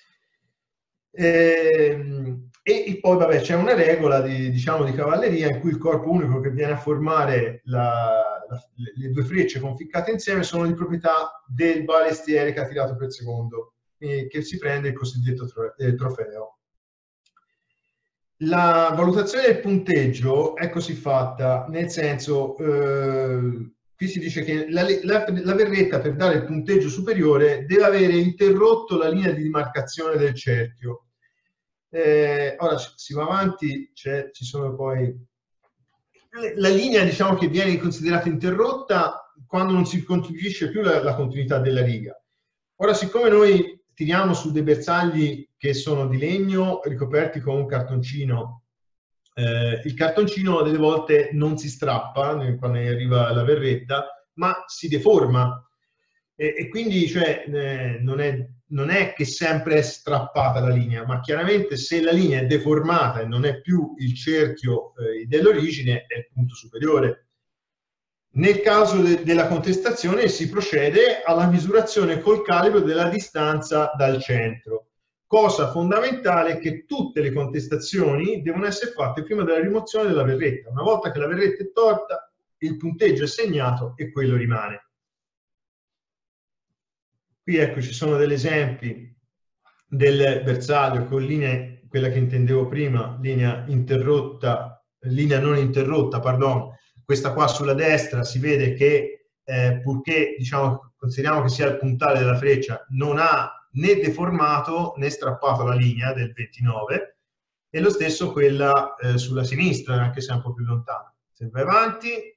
Eh, e poi vabbè, c'è una regola di, diciamo, di cavalleria in cui il corpo unico che viene a formare la, la, le due frecce conficcate insieme sono di proprietà del balestiere che ha tirato per secondo, eh, che si prende il cosiddetto tro, eh, trofeo. La valutazione del punteggio è così fatta, nel senso, eh, qui si dice che la, la, la verretta, per dare il punteggio superiore, deve avere interrotto la linea di demarcazione del cerchio. Eh, ora si va avanti, ci sono poi la linea, diciamo, che viene considerata interrotta quando non si contribuisce più la, la continuità della riga. Ora, siccome noi tiriamo su dei bersagli che sono di legno ricoperti con un cartoncino, eh, il cartoncino delle volte non si strappa quando arriva la verretta, ma si deforma, e, e quindi cioè, eh, non, è, non è che sempre è strappata la linea, ma chiaramente se la linea è deformata e non è più il cerchio eh, dell'origine, è il punto superiore. Nel caso de della contestazione si procede alla misurazione col calibro della distanza dal centro. Cosa fondamentale è che tutte le contestazioni devono essere fatte prima della rimozione della verretta. Una volta che la verretta è torta, il punteggio è segnato e quello rimane. Qui ecco, ci sono degli esempi del bersaglio con linea, quella che intendevo prima, linea interrotta, linea non interrotta, pardon. Questa qua sulla destra si vede che eh, purché, diciamo, consideriamo che sia il puntale della freccia, non ha né deformato né strappato la linea del ventinove, e lo stesso quella eh, sulla sinistra, anche se è un po' più lontana. Se vai avanti,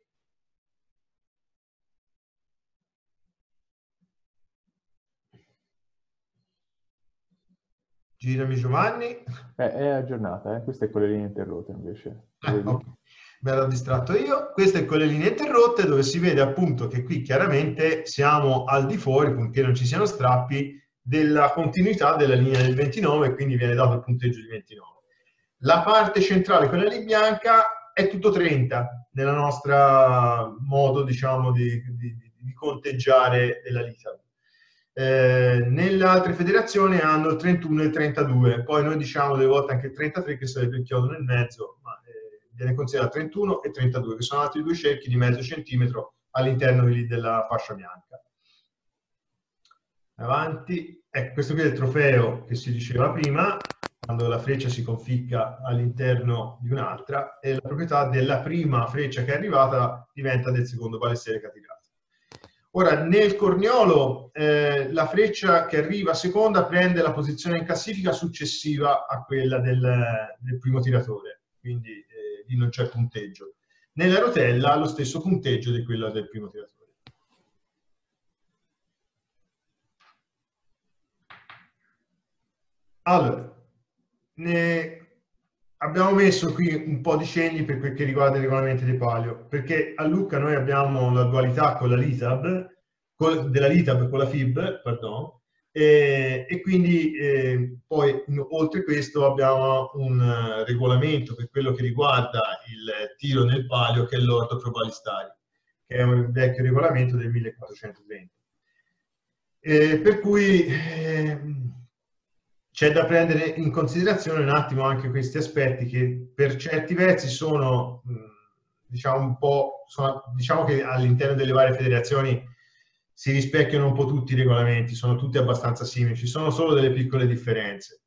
girami Giovanni. Eh, è aggiornata, eh? Questa è con le linee interrotte invece. Eh, okay. Me l'ho distratto io. Queste è con le linee interrotte, dove si vede appunto che qui chiaramente siamo al di fuori, purché non ci siano strappi, della continuità della linea del ventinove, quindi viene dato il punteggio di ventinove. La parte centrale, quella lì bianca, è tutto trenta nella nostra modo, diciamo, di, di, di conteggiare la lita. Eh, nelle altre federazioni hanno il trentuno e il trentadue, poi noi diciamo delle volte anche il trentatré, che sarebbe il chiodo nel mezzo, ma eh, viene considerato trentuno e trentadue, che sono altri due cerchi di mezzo centimetro all'interno della fascia bianca. Avanti, ecco, questo qui è il trofeo che si diceva prima, quando la freccia si conficca all'interno di un'altra, e la proprietà della prima freccia che è arrivata diventa del secondo balistiere catirato. Ora, nel corniolo, eh, la freccia che arriva seconda prende la posizione in classifica successiva a quella del, del primo tiratore, quindi eh, lì non c'è punteggio. Nella rotella ha lo stesso punteggio di quella del primo tiratore. Allora, ne abbiamo messo qui un po' di cenni per quel che riguarda i regolamenti di palio, perché a Lucca noi abbiamo la dualità con la Litab, con, della Litab con la F I B, pardon, e, e quindi eh, poi oltre questo abbiamo un uh, regolamento per quello che riguarda il tiro nel palio, che è l'Ordo Pro Ballistari, che è un vecchio regolamento del millequattrocentoventi. Eh, per cui eh, c'è da prendere in considerazione un attimo anche questi aspetti, che per certi versi sono, diciamo, un po', sono, diciamo che all'interno delle varie federazioni si rispecchiano un po' tutti i regolamenti, sono tutti abbastanza simili, ci sono solo delle piccole differenze.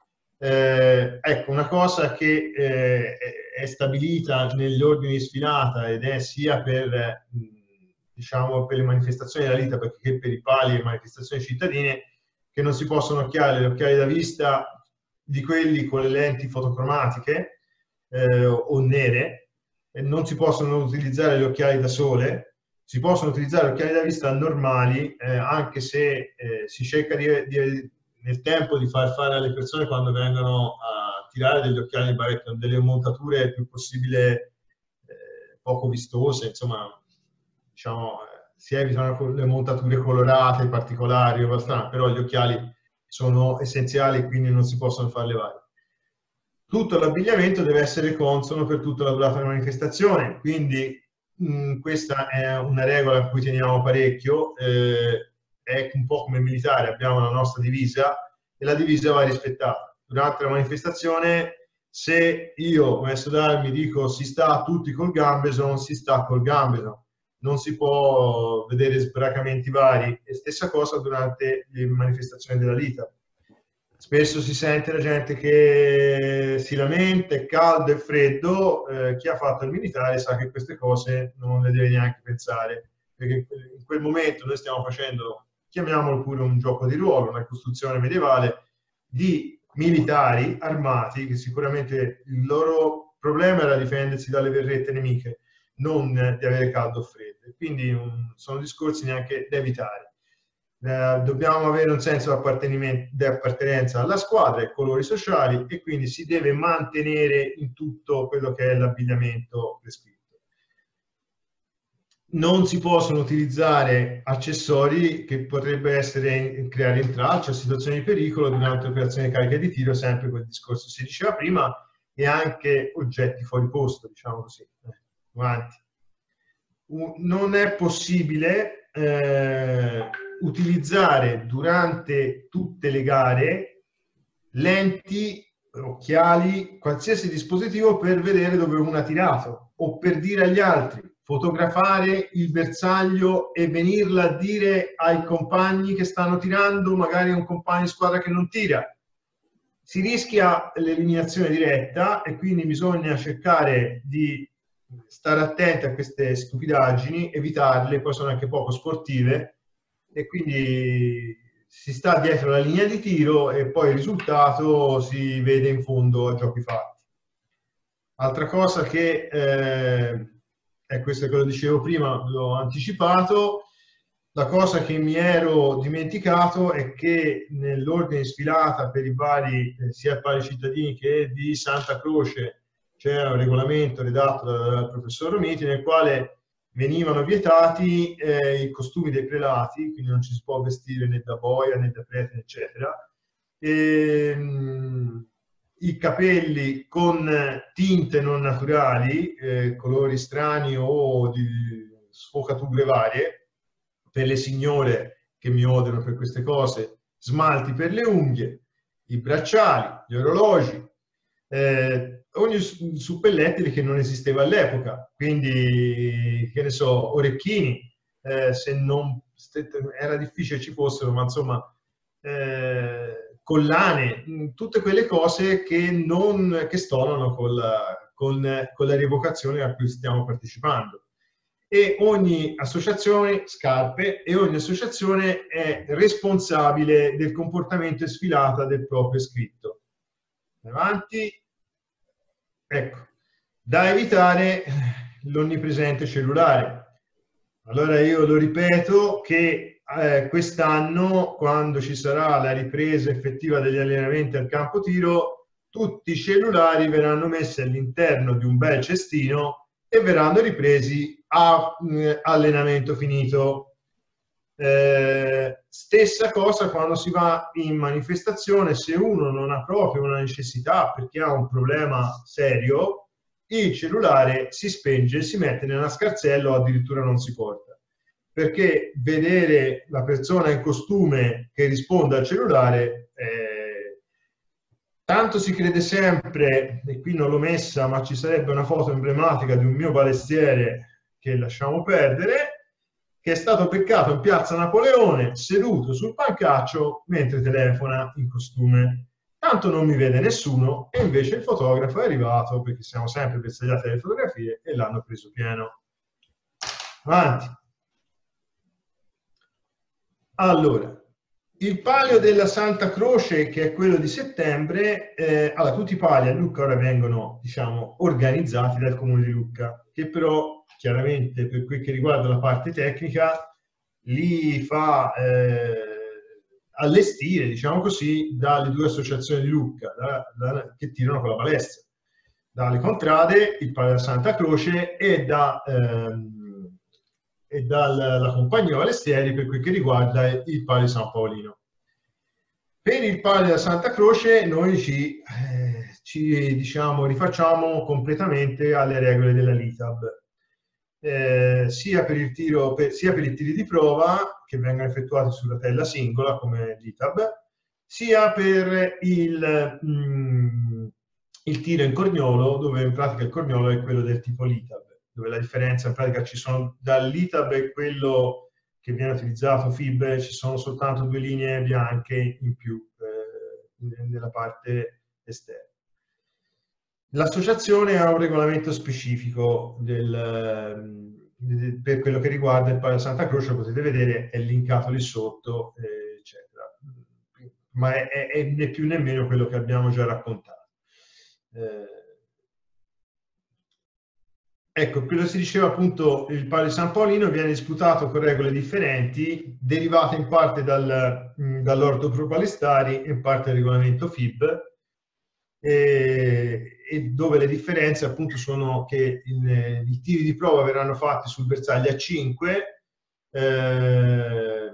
Eh, ecco, una cosa che eh, è stabilita negli ordini di sfilata, ed è sia per, diciamo, per le manifestazioni della Lita che per i pali e manifestazioni cittadine, che non si possono occhiali, le occhiali da vista di quelli con le lenti fotocromatiche eh, o nere, e non si possono utilizzare le occhiali da sole, si possono utilizzare occhiali da vista normali, eh, anche se eh, si cerca di, di, nel tempo di far fare alle persone, quando vengono a tirare degli occhiali di baretto, delle montature il più possibile eh, poco vistose, insomma, diciamo, si evitano le montature colorate, particolari, però gli occhiali sono essenziali e quindi non si possono far levare. Tutto l'abbigliamento deve essere consono per tutta la durata della manifestazione, quindi mh, questa è una regola a cui teniamo parecchio, eh, è un po' come militare, abbiamo la nostra divisa e la divisa va rispettata. Durante la manifestazione, se io, maestro d'armi, dico si sta tutti col gambeson, si sta col gambeson. Non si può vedere sbracamenti vari, e stessa cosa durante le manifestazioni della Lita. Spesso si sente la gente che si lamenta, è caldo, è freddo, eh, chi ha fatto il militare sa che queste cose non le deve neanche pensare, perché in quel momento noi stiamo facendo, chiamiamolo pure un gioco di ruolo, una costruzione medievale di militari armati, che sicuramente il loro problema era difendersi dalle verrette nemiche, non di avere caldo o freddo. Quindi um, sono discorsi neanche da evitare. Eh, dobbiamo avere un senso di appartenenza alla squadra, ai colori sociali, e quindi si deve mantenere in tutto quello che è l'abbigliamento prescritto. Non si possono utilizzare accessori che potrebbero essere creare intralcio, situazioni di pericolo durante l'operazione di carica di tiro, sempre quel discorso che si diceva prima, e anche oggetti fuori posto, diciamo così. Avanti. Non è possibile eh, utilizzare durante tutte le gare lenti, occhiali, qualsiasi dispositivo per vedere dove uno ha tirato, o per dire agli altri, fotografare il bersaglio e venirla a dire ai compagni che stanno tirando, magari un compagno di squadra che non tira. Si rischia l'eliminazione diretta e quindi bisogna cercare di stare attenti a queste stupidaggini, evitarle, poi sono anche poco sportive, e quindi si sta dietro la linea di tiro e poi il risultato si vede in fondo a giochi fatti. Altra cosa che, eh, è questo che lo dicevo prima, l'ho anticipato, la cosa che mi ero dimenticato è che nell'ordine di sfilata per i vari, eh, sia il pari cittadini che di Santa Croce, c'era un regolamento redatto dal professor Romiti nel quale venivano vietati eh, i costumi dei prelati, quindi non ci si può vestire né da boia né da prete, eccetera. E, mh, i capelli con tinte non naturali, eh, colori strani o di sfocature varie, per le signore che mi odiano per queste cose, smalti per le unghie, i bracciali, gli orologi, eh, ogni suppellettile che non esisteva all'epoca, quindi che ne so, orecchini, eh, se non era difficile ci fossero, ma insomma eh, collane, tutte quelle cose che, non, che stonano con la, con, con la rievocazione a cui stiamo partecipando. E ogni associazione, scarpe, e ogni associazione è responsabile del comportamento e sfilata del proprio iscritto. Avanti. Ecco, da evitare l'onnipresente cellulare. Allora io lo ripeto che eh, quest'anno, quando ci sarà la ripresa effettiva degli allenamenti al campo tiro, tutti i cellulari verranno messi all'interno di un bel cestino e verranno ripresi a eh, allenamento finito. Eh, stessa cosa quando si va in manifestazione, se uno non ha proprio una necessità perché ha un problema serio, il cellulare si spenge, si mette nella scarsella o addirittura non si porta, perché vedere la persona in costume che risponde al cellulare eh, tanto si crede sempre, e qui non l'ho messa ma ci sarebbe una foto emblematica di un mio balestiere che lasciamo perdere, che è stato beccato in piazza Napoleone seduto sul pancaccio mentre telefona in costume. Tanto non mi vede nessuno, e invece il fotografo è arrivato, perché siamo sempre bersagliati alle fotografie, e l'hanno preso pieno. Avanti. Allora, il palio della Santa Croce, che è quello di settembre, eh, allora tutti i pali a Lucca ora vengono, diciamo, organizzati dal Comune di Lucca, che però chiaramente per quel che riguarda la parte tecnica li fa eh, allestire, diciamo così, dalle due associazioni di Lucca da, da, che tirano con la palestra, dalle Contrade, il Palio della Santa Croce, e, da, ehm, e dalla Compagnia Balestieri per quel che riguarda il Palio di San Paolino. Per il Palio della Santa Croce noi ci, eh, ci diciamo, rifacciamo completamente alle regole della L I T A B. Eh, sia, per il tiro, per, sia per i tiri di prova che vengono effettuati su rotella singola come l'I T A B, sia per il, mm, il tiro in corniolo, dove in pratica il corniolo è quello del tipo l'I T A B, dove la differenza in pratica ci sono dall'I T A B e quello che viene utilizzato F I B, ci sono soltanto due linee bianche in più eh, nella parte esterna. L'associazione ha un regolamento specifico del, de, per quello che riguarda il Palio Santa Croce, lo potete vedere, è linkato lì sotto, eh, eccetera. Ma è, è, è né più né meno quello che abbiamo già raccontato. Eh, ecco, quello si diceva appunto, il Palio di San Paolino viene disputato con regole differenti, derivate in parte dal, dall'Ordo Pro Palestari e in parte dal regolamento F I B, e, e dove le differenze appunto sono che il, i tiri di prova verranno fatti sul bersaglio a cinque, eh,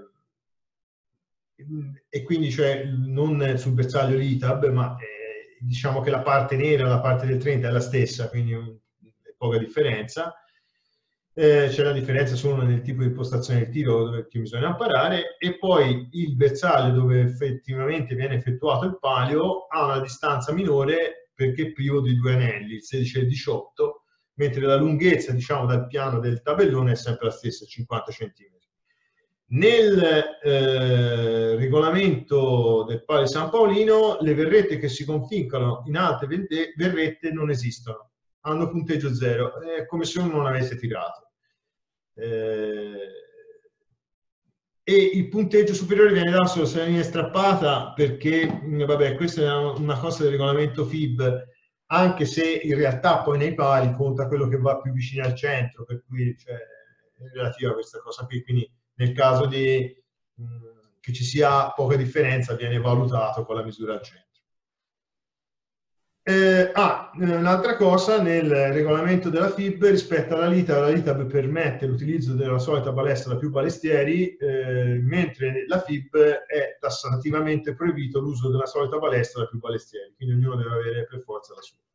e quindi cioè non sul bersaglio l'I T A B, ma eh, diciamo che la parte nera, la parte del trenta è la stessa, quindi un, poca differenza. Eh, c'è la differenza solo nel tipo di impostazione del tiro che bisogna imparare, e poi il bersaglio dove effettivamente viene effettuato il palio ha una distanza minore perché è privo di due anelli, il sedici e il diciotto, mentre la lunghezza, diciamo, dal piano del tabellone è sempre la stessa, cinquanta centimetri. Nel eh, regolamento del Palio di San Paolino le verrette che si conficcano in alte verrette non esistono, hanno punteggio zero, è come se uno non avesse tirato. Eh, e il punteggio superiore viene dato solo se la linea è strappata, perché, vabbè, questa è una cosa del regolamento F I B, anche se in realtà poi nei pali conta quello che va più vicino al centro, per cui cioè, è relativa a questa cosa qui, quindi nel caso di, mh, che ci sia poca differenza viene valutato con la misura al centro. Eh, ah, un'altra cosa, nel regolamento della F I B rispetto alla L I T A, la L I T A permette l'utilizzo della solita balestra da più balestieri, eh, mentre la F I B è tassativamente proibito l'uso della solita balestra da più balestieri, quindi ognuno deve avere per forza la sua.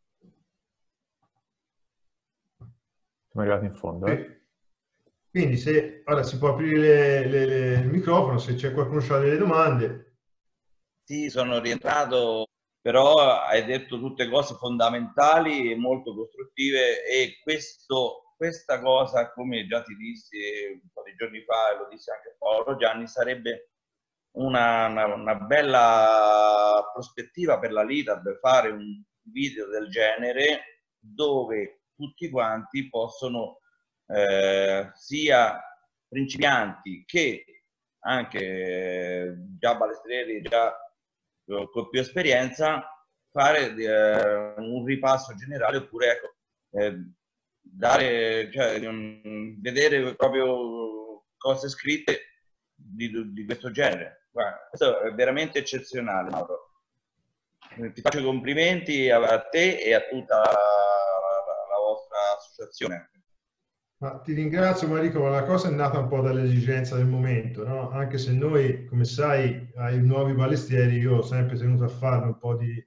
Siamo arrivati in fondo, eh? Quindi se ora si può aprire le, le, le, il microfono, se c'è qualcuno che ha delle domande. Sì, sono rientrato, però hai detto tutte cose fondamentali e molto costruttive, e questo, questa cosa, come già ti dissi un po' di giorni fa e lo disse anche Paolo Gianni, sarebbe una, una, una bella prospettiva per la L I T A B, fare un video del genere dove tutti quanti possono Eh, sia principianti che anche eh, già balestrieri, già eh, con più esperienza, fare eh, un ripasso generale, oppure ecco, eh, dare, cioè, um, vedere proprio cose scritte di, di questo genere. Guarda, questo è veramente eccezionale, Mauro. Ti faccio i complimenti a, a te e a tutta la, la, la vostra associazione. Ma ti ringrazio Marico, ma la cosa è nata un po' dall'esigenza del momento, no? Anche se noi, come sai, ai nuovi balestieri io ho sempre tenuto a fare un po' di,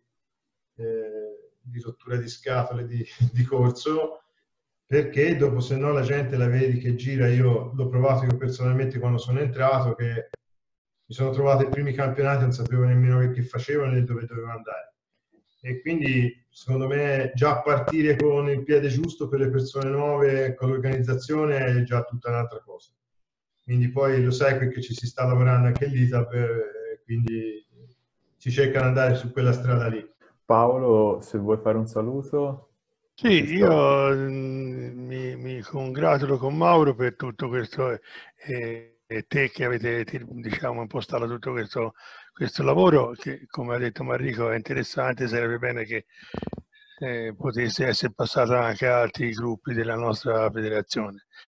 eh, di rottura di scatole di, di corso, perché dopo se no la gente la vedi che gira. Io l'ho provato io personalmente quando sono entrato, che mi sono trovato ai primi campionati, non sapevo nemmeno che, che facevano né dove dovevo andare. E quindi secondo me già partire con il piede giusto per le persone nuove, con l'organizzazione, è già tutta un'altra cosa. Quindi poi lo sai che ci si sta lavorando anche l'I T A B, quindi si cerca di andare su quella strada lì. Paolo, se vuoi fare un saluto. Sì, io mi, mi congratulo con Mauro per tutto questo, e, e te che avete, diciamo, impostato tutto questo, questo lavoro, che come ha detto Marico è interessante. Sarebbe bene che eh, potesse essere passato anche a altri gruppi della nostra federazione.